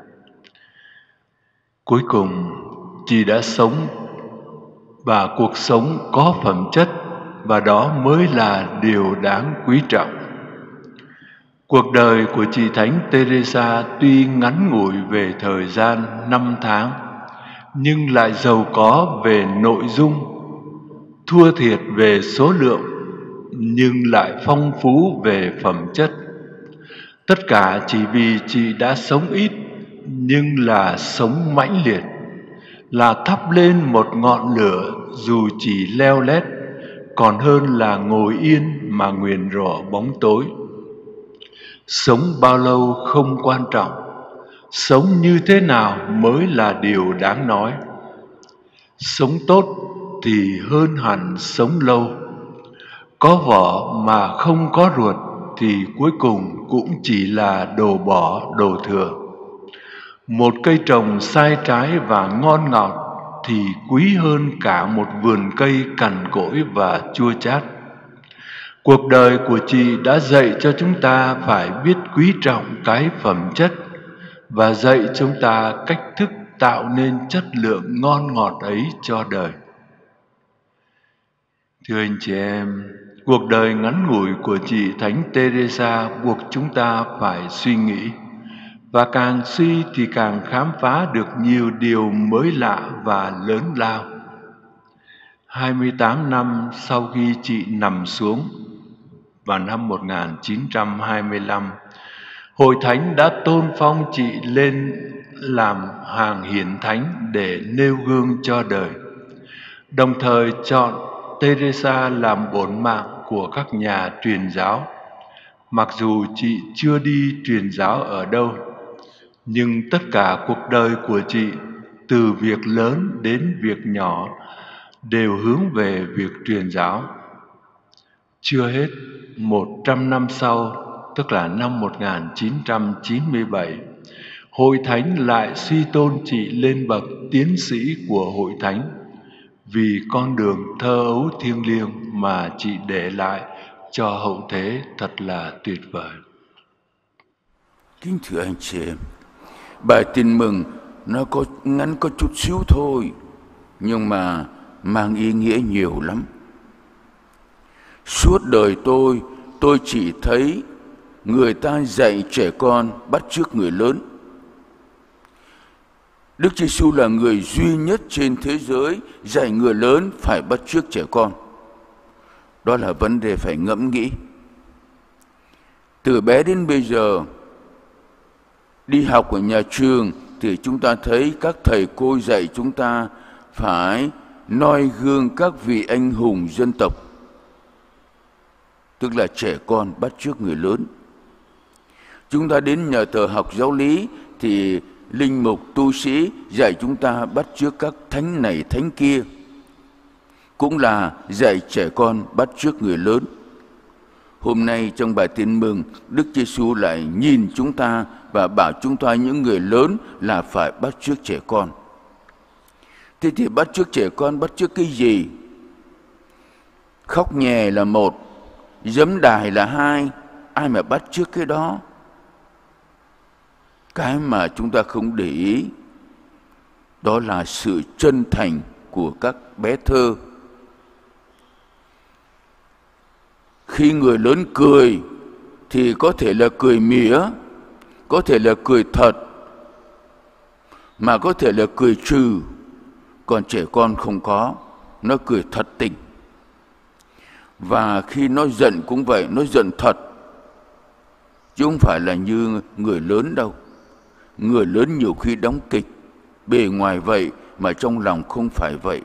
Cuối cùng, chị đã sống và cuộc sống có phẩm chất, và đó mới là điều đáng quý trọng. Cuộc đời của chị Thánh Teresa tuy ngắn ngủi về thời gian năm tháng, nhưng lại giàu có về nội dung, thua thiệt về số lượng, nhưng lại phong phú về phẩm chất. Tất cả chỉ vì chị đã sống ít, nhưng là sống mãnh liệt, là thắp lên một ngọn lửa dù chỉ leo lét, còn hơn là ngồi yên mà nguyền rủa bóng tối. Sống bao lâu không quan trọng, sống như thế nào mới là điều đáng nói. Sống tốt thì hơn hẳn sống lâu. Có vỏ mà không có ruột thì cuối cùng cũng chỉ là đồ bỏ, đồ thừa. Một cây trồng sai trái và ngon ngọt thì quý hơn cả một vườn cây cằn cỗi và chua chát. Cuộc đời của chị đã dạy cho chúng ta phải biết quý trọng cái phẩm chất, và dạy chúng ta cách thức tạo nên chất lượng ngon ngọt ấy cho đời. Thưa anh chị em, cuộc đời ngắn ngủi của chị Thánh Teresa buộc chúng ta phải suy nghĩ, và càng suy thì càng khám phá được nhiều điều mới lạ và lớn lao. hai mươi tám năm sau khi chị nằm xuống, vào năm một nghìn chín trăm hai mươi lăm, Hội Thánh đã tôn phong chị lên làm hàng hiển thánh để nêu gương cho đời, đồng thời chọn Teresa làm bổn mạng của các nhà truyền giáo. Mặc dù chị chưa đi truyền giáo ở đâu, nhưng tất cả cuộc đời của chị, từ việc lớn đến việc nhỏ, đều hướng về việc truyền giáo. Chưa hết, một trăm năm sau, tức là năm một nghìn chín trăm chín mươi bảy, Hội Thánh lại suy tôn chị lên bậc tiến sĩ của Hội Thánh vì con đường thơ ấu thiêng liêng mà chị để lại cho hậu thế thật là tuyệt vời. Kính thưa anh chị em, bài tin mừng nó có ngắn có chút xíu thôi, nhưng mà mang ý nghĩa nhiều lắm. Suốt đời tôi, tôi chỉ thấy người ta dạy trẻ con bắt chước người lớn. Đức Giêsu là người duy nhất trên thế giới dạy người lớn phải bắt chước trẻ con. Đó là vấn đề phải ngẫm nghĩ. Từ bé đến bây giờ, đi học ở nhà trường thì chúng ta thấy các thầy cô dạy chúng ta phải noi gương các vị anh hùng dân tộc, tức là trẻ con bắt chước người lớn. Chúng ta đến nhà thờ học giáo lý thì linh mục tu sĩ dạy chúng ta bắt chước các thánh này thánh kia, cũng là dạy trẻ con bắt chước người lớn. Hôm nay trong bài tin mừng, Đức Giêsu lại nhìn chúng ta và bảo chúng ta những người lớn là phải bắt chước trẻ con. Thế thì bắt chước trẻ con bắt chước cái gì? Khóc nhè là một, giấm đài là hai, ai mà bắt chước cái đó? Cái mà chúng ta không để ý đó là sự chân thành của các bé thơ. Khi người lớn cười thì có thể là cười mỉa, có thể là cười thật, mà có thể là cười trừ. Còn trẻ con không có, nó cười thật tình. Và khi nó giận cũng vậy, nó giận thật, chứ không phải là như người lớn đâu. Người lớn nhiều khi đóng kịch, bề ngoài vậy mà trong lòng không phải vậy.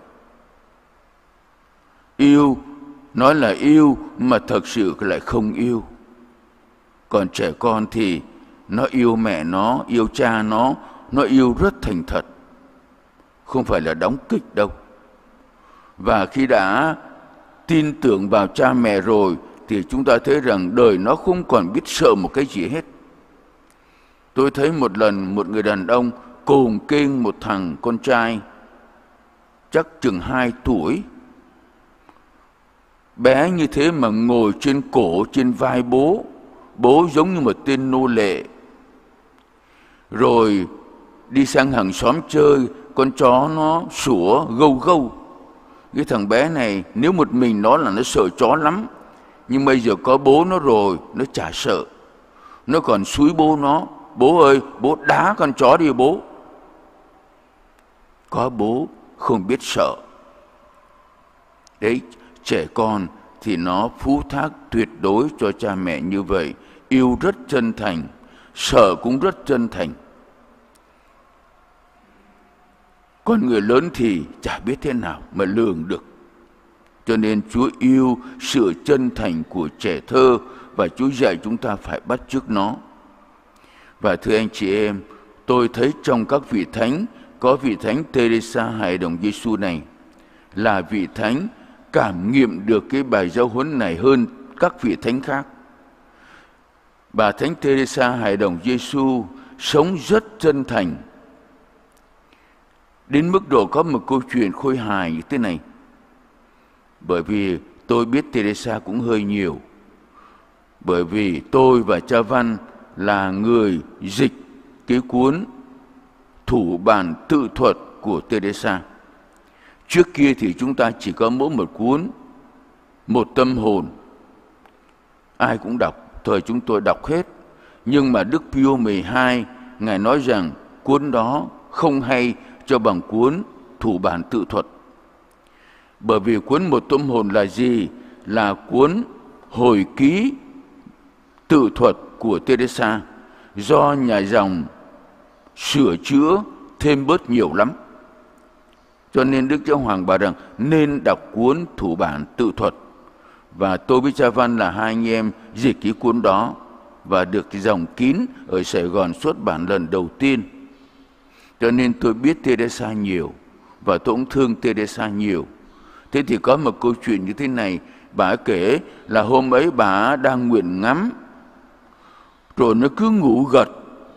Yêu, nói là yêu mà thật sự lại không yêu. Còn trẻ con thì nó yêu mẹ nó, yêu cha nó, nó yêu rất thành thật, không phải là đóng kịch đâu. Và khi đã tin tưởng vào cha mẹ rồi thì chúng ta thấy rằng đời nó không còn biết sợ một cái gì hết. Tôi thấy một lần một người đàn ông cồn kênh một thằng con trai chắc chừng hai tuổi, bé như thế mà ngồi trên cổ, trên vai bố. Bố giống như một tên nô lệ. Rồi đi sang hàng xóm chơi, con chó nó sủa gâu gâu. Cái thằng bé này nếu một mình nó là nó sợ chó lắm, nhưng bây giờ có bố nó rồi, nó chả sợ. Nó còn xúi bố nó: bố ơi, bố đá con chó đi bố. Có bố không biết sợ. Đấy, trẻ con thì nó phú thác tuyệt đối cho cha mẹ như vậy. Yêu rất chân thành, sợ cũng rất chân thành. Còn người lớn thì chả biết thế nào mà lường được. Cho nên Chúa yêu sự chân thành của trẻ thơ, và Chúa dạy chúng ta phải bắt chước nó. Và thưa anh chị em, tôi thấy trong các vị thánh, có vị thánh Teresa Hài Đồng Giêsu này là vị thánh cảm nghiệm được cái bài giáo huấn này hơn các vị thánh khác. Bà thánh Teresa Hài Đồng Giêsu sống rất chân thành, đến mức độ có một câu chuyện khôi hài như thế này. Bởi vì tôi biết Teresa cũng hơi nhiều, bởi vì tôi và cha Văn là người dịch cái cuốn Thủ bản tự thuật của Teresa. Trước kia thì chúng ta chỉ có mỗi một cuốn, Một tâm hồn, ai cũng đọc, thời chúng tôi đọc hết. Nhưng mà Đức Pio mười hai, Ngài nói rằng cuốn đó không hay cho bằng cuốn Thủ bản tự thuật. Bởi vì cuốn Một tâm hồn là gì? Là cuốn hồi ký tự thuật của Teresa, do nhà dòng sửa chữa thêm bớt nhiều lắm. Cho nên Đức Giáo Hoàng bảo rằng nên đọc cuốn Thủ bản tự thuật. Và tôi với cha Văn là hai anh em dịch cái cuốn đó, và được dòng kín ở Sài Gòn xuất bản lần đầu tiên. Cho nên tôi biết Teresa nhiều, và tôi cũng thương Teresa nhiều. Thế thì có một câu chuyện như thế này. Bà kể là hôm ấy bà đang nguyện ngắm, rồi nó cứ ngủ gật.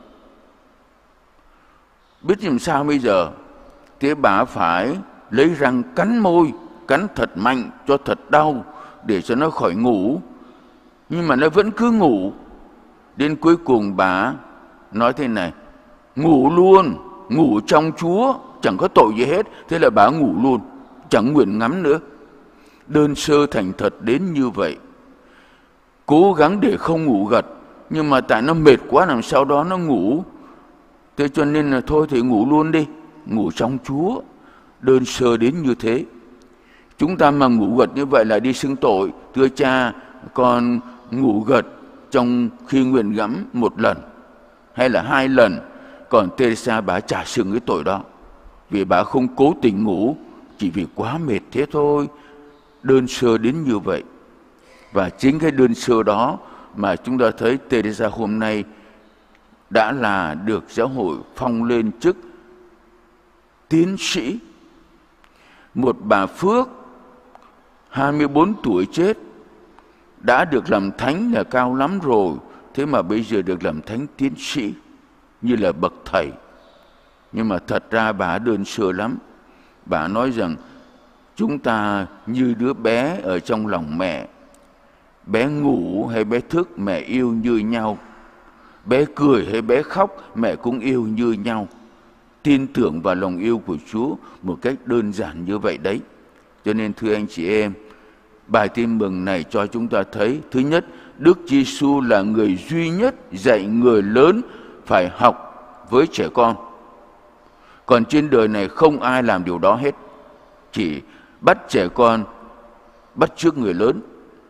Biết làm sao bây giờ? Thế bà phải lấy răng cắn môi, cắn thật mạnh cho thật đau để cho nó khỏi ngủ. Nhưng mà nó vẫn cứ ngủ. Đến cuối cùng bà nói thế này: ngủ luôn, ngủ trong Chúa, chẳng có tội gì hết. Thế là bà ngủ luôn, chẳng nguyện ngắm nữa. Đơn sơ thành thật đến như vậy. Cố gắng để không ngủ gật, nhưng mà tại nó mệt quá làm sao đó nó ngủ. Thế cho nên là thôi thì ngủ luôn đi, ngủ trong Chúa. Đơn sơ đến như thế. Chúng ta mà ngủ gật như vậy là đi xưng tội. Thưa cha, con ngủ gật trong khi nguyện ngắm một lần hay là hai lần. Còn Teresa bà chả xưng cái tội đó, vì bà không cố tình ngủ, chỉ vì quá mệt thế thôi. Đơn sơ đến như vậy. Và chính cái đơn sơ đó mà chúng ta thấy Teresa hôm nay đã là được giáo hội phong lên chức tiến sĩ. Một bà Phước hai mươi bốn tuổi chết, đã được làm thánh là cao lắm rồi, thế mà bây giờ được làm thánh tiến sĩ như là bậc thầy. Nhưng mà thật ra bà đơn sơ lắm. Bà nói rằng chúng ta như đứa bé ở trong lòng mẹ. Bé ngủ hay bé thức mẹ yêu như nhau. Bé cười hay bé khóc mẹ cũng yêu như nhau. Tin tưởng vào lòng yêu của Chúa một cách đơn giản như vậy đấy. Cho nên thưa anh chị em, Bài tin mừng này cho chúng ta thấy, thứ nhất, Đức Giêsu là người duy nhất dạy người lớn phải học với trẻ con. Còn trên đời này không ai làm điều đó hết, chỉ bắt trẻ con bắt chước người lớn.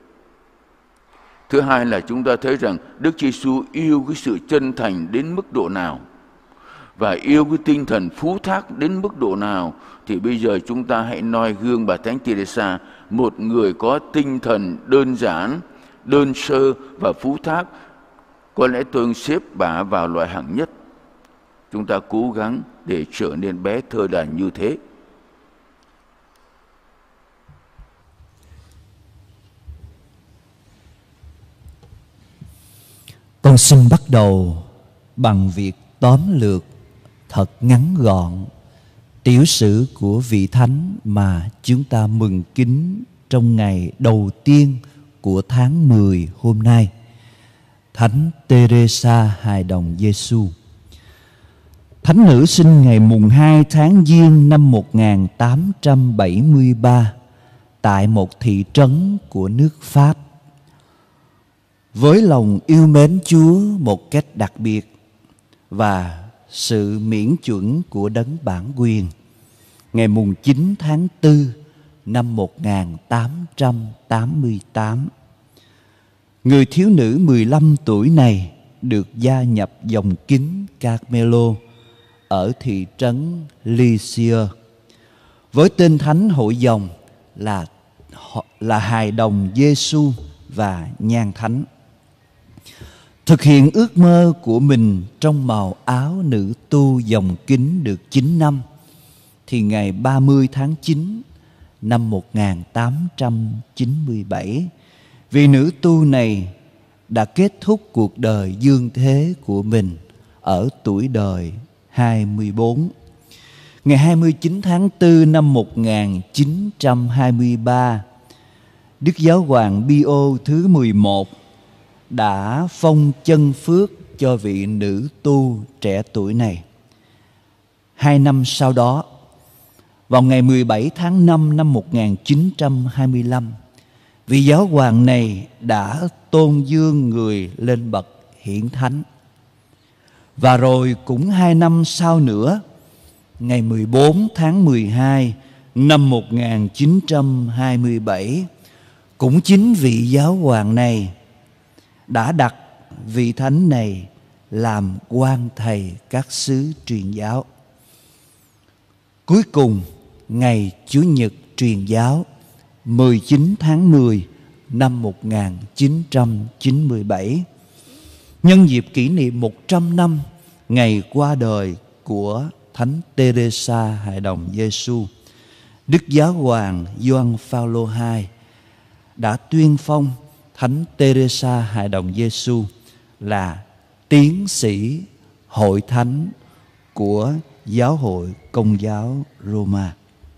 Thứ hai là chúng ta thấy rằng Đức Giêsu yêu cái sự chân thành đến mức độ nào và yêu cái tinh thần phú thác đến mức độ nào, thì bây giờ chúng ta hãy noi gương bà Thánh Teresa, một người có tinh thần đơn giản, đơn sơ và phú thác. Có lẽ tôi xếp bà vào loại hạng nhất. Chúng ta cố gắng để trở nên bé thơ đàn như thế. Con xin bắt đầu bằng việc tóm lược thật ngắn gọn tiểu sử của vị thánh mà chúng ta mừng kính trong ngày đầu tiên của tháng mười hôm nay, Thánh Teresa hài đồng Giêsu. Thánh nữ sinh ngày mùng hai tháng Giêng năm một nghìn tám trăm bảy mươi ba tại một thị trấn của nước Pháp. Với lòng yêu mến Chúa một cách đặc biệt và sự miễn chuẩn của đấng bản quyền, ngày mùng chín tháng tư năm một nghìn tám trăm tám mươi tám, người thiếu nữ mười lăm tuổi này được gia nhập dòng kính Carmelo ở thị trấn Lisieux với tên thánh hội dòng là là hài đồng Giêsu và nhan thánh. Thực hiện ước mơ của mình trong màu áo nữ tu dòng kính được chín năm, thì ngày ba mươi tháng chín năm một nghìn tám trăm chín mươi bảy, vị nữ tu này đã kết thúc cuộc đời dương thế của mình ở tuổi đời hai mươi bốn. Ngày hai mươi chín tháng tư năm một nghìn chín trăm hai mươi ba, Đức Giáo hoàng Pio thứ mười một đã phong chân phước cho vị nữ tu trẻ tuổi này. Hai năm sau đó, vào ngày mười bảy tháng năm năm một nghìn chín trăm hai mươi lăm, vị giáo hoàng này đã tôn dương người lên bậc hiển thánh. Và rồi cũng hai năm sau nữa, ngày mười bốn tháng mười hai năm một nghìn chín trăm hai mươi bảy, cũng chính vị giáo hoàng này đã đặt vị thánh này làm quan thầy các xứ truyền giáo. Cuối cùng, ngày Chủ nhật truyền giáo mười chín tháng mười năm một nghìn chín trăm chín mươi bảy, nhân dịp kỷ niệm một trăm năm ngày qua đời của Thánh Teresa hài đồng Giêsu, Đức Giáo hoàng Gioan Phaolô đệ nhị đã tuyên phong Thánh Teresa hài đồng Giêsu là tiến sĩ hội thánh của Giáo hội Công giáo Roma.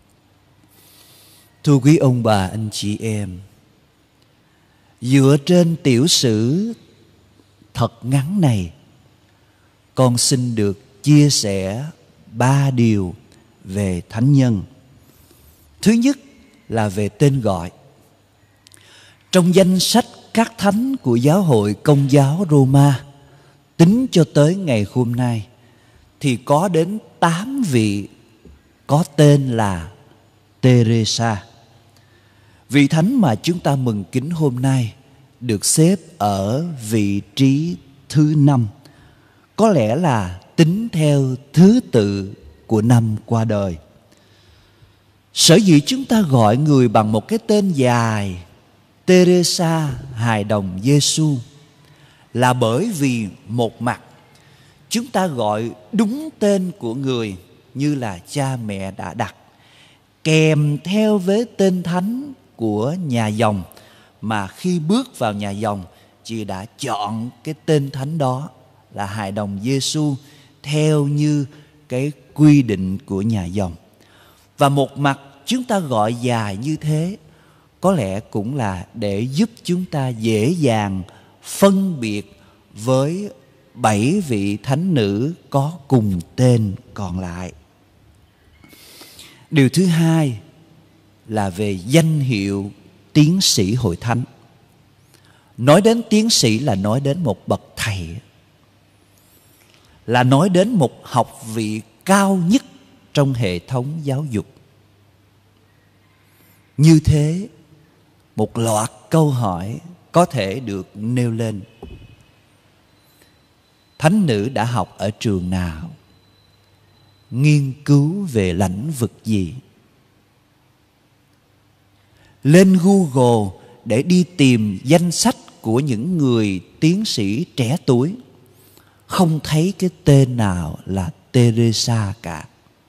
Thưa quý ông bà, anh chị em, dựa trên tiểu sử thật ngắn này, con xin được chia sẻ ba điều về thánh nhân. Thứ nhất là về tên gọi. Trong danh sách các thánh của Giáo hội Công giáo Roma, tính cho tới ngày hôm nay, thì có đến tám vị có tên là Teresa. Vị thánh mà chúng ta mừng kính hôm nay được xếp ở vị trí thứ năm, có lẽ là tính theo thứ tự của năm qua đời. Sở dĩ chúng ta gọi người bằng một cái tên dài Teresa hài đồng Giêsu là bởi vì một mặt chúng ta gọi đúng tên của người như là cha mẹ đã đặt, kèm theo với tên thánh của nhà dòng mà khi bước vào nhà dòng chị đã chọn cái tên thánh đó là hài đồng Giêsu theo như cái quy định của nhà dòng. Và một mặt chúng ta gọi dài như thế có lẽ cũng là để giúp chúng ta dễ dàng phân biệt với bảy vị thánh nữ có cùng tên còn lại. Điều thứ hai là về danh hiệu tiến sĩ hội thánh. Nói đến tiến sĩ là nói đến một bậc thầy, là nói đến một học vị cao nhất trong hệ thống giáo dục. Như thế, một loạt câu hỏi có thể được nêu lên. Thánh nữ đã học ở trường nào? Nghiên cứu về lĩnh vực gì? Lên Google để đi tìm danh sách của những người tiến sĩ trẻ tuổi, không thấy cái tên nào là Teresa cả.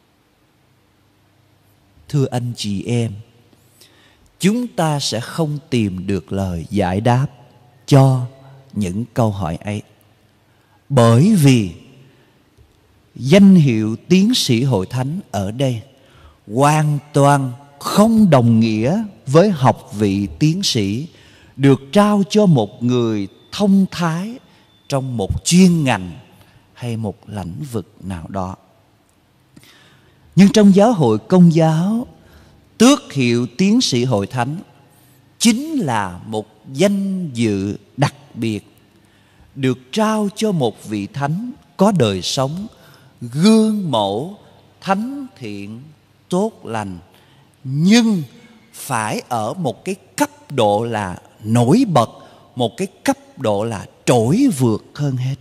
Thưa anh chị em, chúng ta sẽ không tìm được lời giải đáp cho những câu hỏi ấy, bởi vì danh hiệu tiến sĩ hội thánh ở đây hoàn toàn không đồng nghĩa với học vị tiến sĩ được trao cho một người thông thái trong một chuyên ngành hay một lĩnh vực nào đó. Nhưng trong giáo hội Công giáo, tước hiệu tiến sĩ hội thánh chính là một danh dự đặc biệt được trao cho một vị thánh có đời sống gương mẫu, thánh thiện, tốt lành, nhưng phải ở một cái cấp độ là nổi bật, một cái cấp độ là trỗi vượt hơn hết.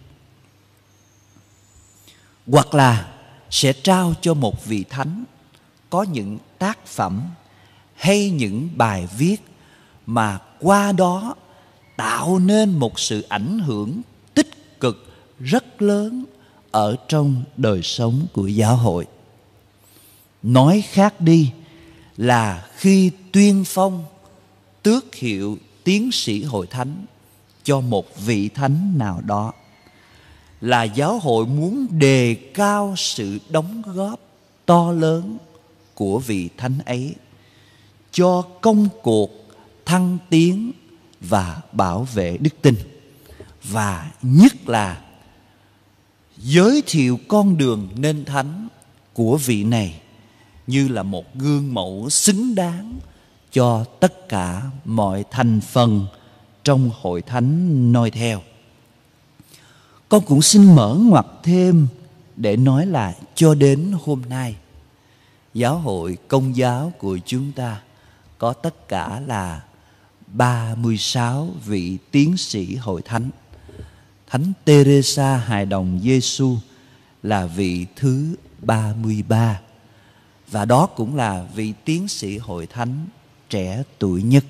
Hoặc là sẽ trao cho một vị thánh có những tác phẩm hay những bài viết mà qua đó tạo nên một sự ảnh hưởng tích cực rất lớn ở trong đời sống của giáo hội. Nói khác đi là khi tuyên phong tước hiệu tiến sĩ hội thánh cho một vị thánh nào đó, là giáo hội muốn đề cao sự đóng góp to lớn của vị thánh ấy cho công cuộc thăng tiến và bảo vệ đức tin, và nhất là giới thiệu con đường nên thánh của vị này như là một gương mẫu xứng đáng cho tất cả mọi thành phần trong hội thánh noi theo. Con cũng xin mở ngoặt thêm để nói là cho đến hôm nay, giáo hội Công giáo của chúng ta có tất cả là ba mươi sáu vị tiến sĩ hội thánh. Thánh Teresa hài đồng Giêsu là vị thứ ba mươi ba, và đó cũng là vị tiến sĩ hội thánh trẻ tuổi nhất.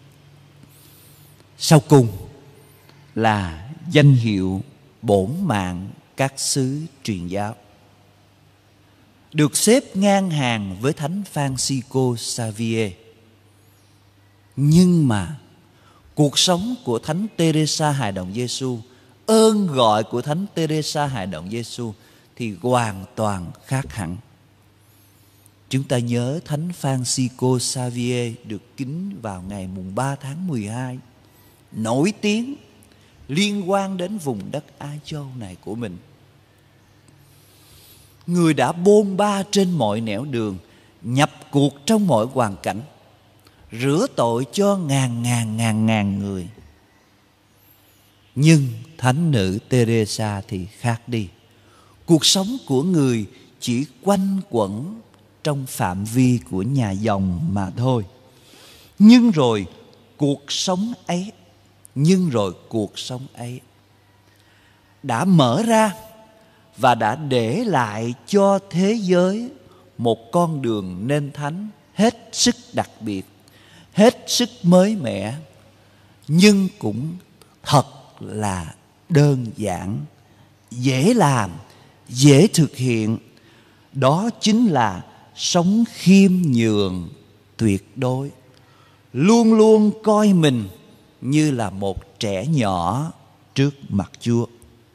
Sau cùng là danh hiệu bổn mạng các xứ truyền giáo, được xếp ngang hàng với Thánh Francisco Xavier. Nhưng mà cuộc sống của Thánh Teresa hài đồng Giêsu, ơn gọi của Thánh Teresa hài đồng Giêsu thì hoàn toàn khác hẳn. Chúng ta nhớ Thánh Francisco Xavier được kính vào ngày mùng ba tháng mười hai, nổi tiếng liên quan đến vùng đất Á Châu này của mình. Người đã bôn ba trên mọi nẻo đường, nhập cuộc trong mọi hoàn cảnh, rửa tội cho ngàn ngàn ngàn ngàn người. Nhưng Thánh nữ Teresa thì khác đi. Cuộc sống của người chỉ quanh quẩn trong phạm vi của nhà dòng mà thôi. Nhưng rồi cuộc sống ấy, nhưng rồi cuộc sống ấy đã mở ra và đã để lại cho thế giới một con đường nên thánh hết sức đặc biệt, hết sức mới mẻ, nhưng cũng thật là đơn giản, dễ làm, dễ thực hiện. Đó chính là sống khiêm nhường tuyệt đối, luôn luôn coi mình như là một trẻ nhỏ trước mặt Chúa.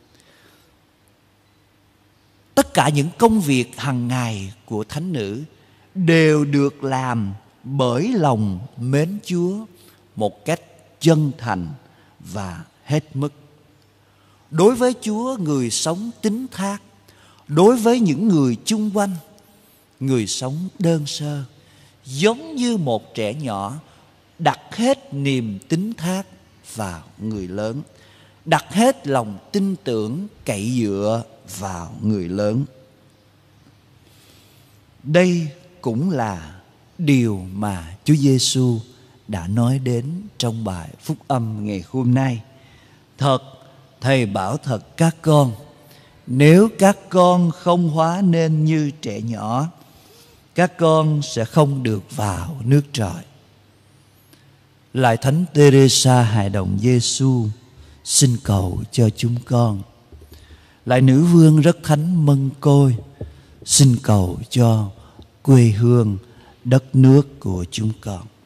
Tất cả những công việc hàng ngày của thánh nữ đều được làm bởi lòng mến Chúa một cách chân thành và hết mức. Đối với Chúa, người sống tín thác. Đối với những người chung quanh, người sống đơn sơ, giống như một trẻ nhỏ đặt hết niềm tín thác vào người lớn, đặt hết lòng tin tưởng cậy dựa vào người lớn. Đây cũng là điều mà Chúa Giêsu đã nói đến trong bài phúc âm ngày hôm nay. Thật, Thầy bảo thật các con, nếu các con không hóa nên như trẻ nhỏ, các con sẽ không được vào nước trời. Lại Thánh Teresa hài đồng Giêsu xin cầu cho chúng con. Lại Nữ Vương Rất Thánh Mân Côi xin cầu cho quê hương đất nước của chúng con.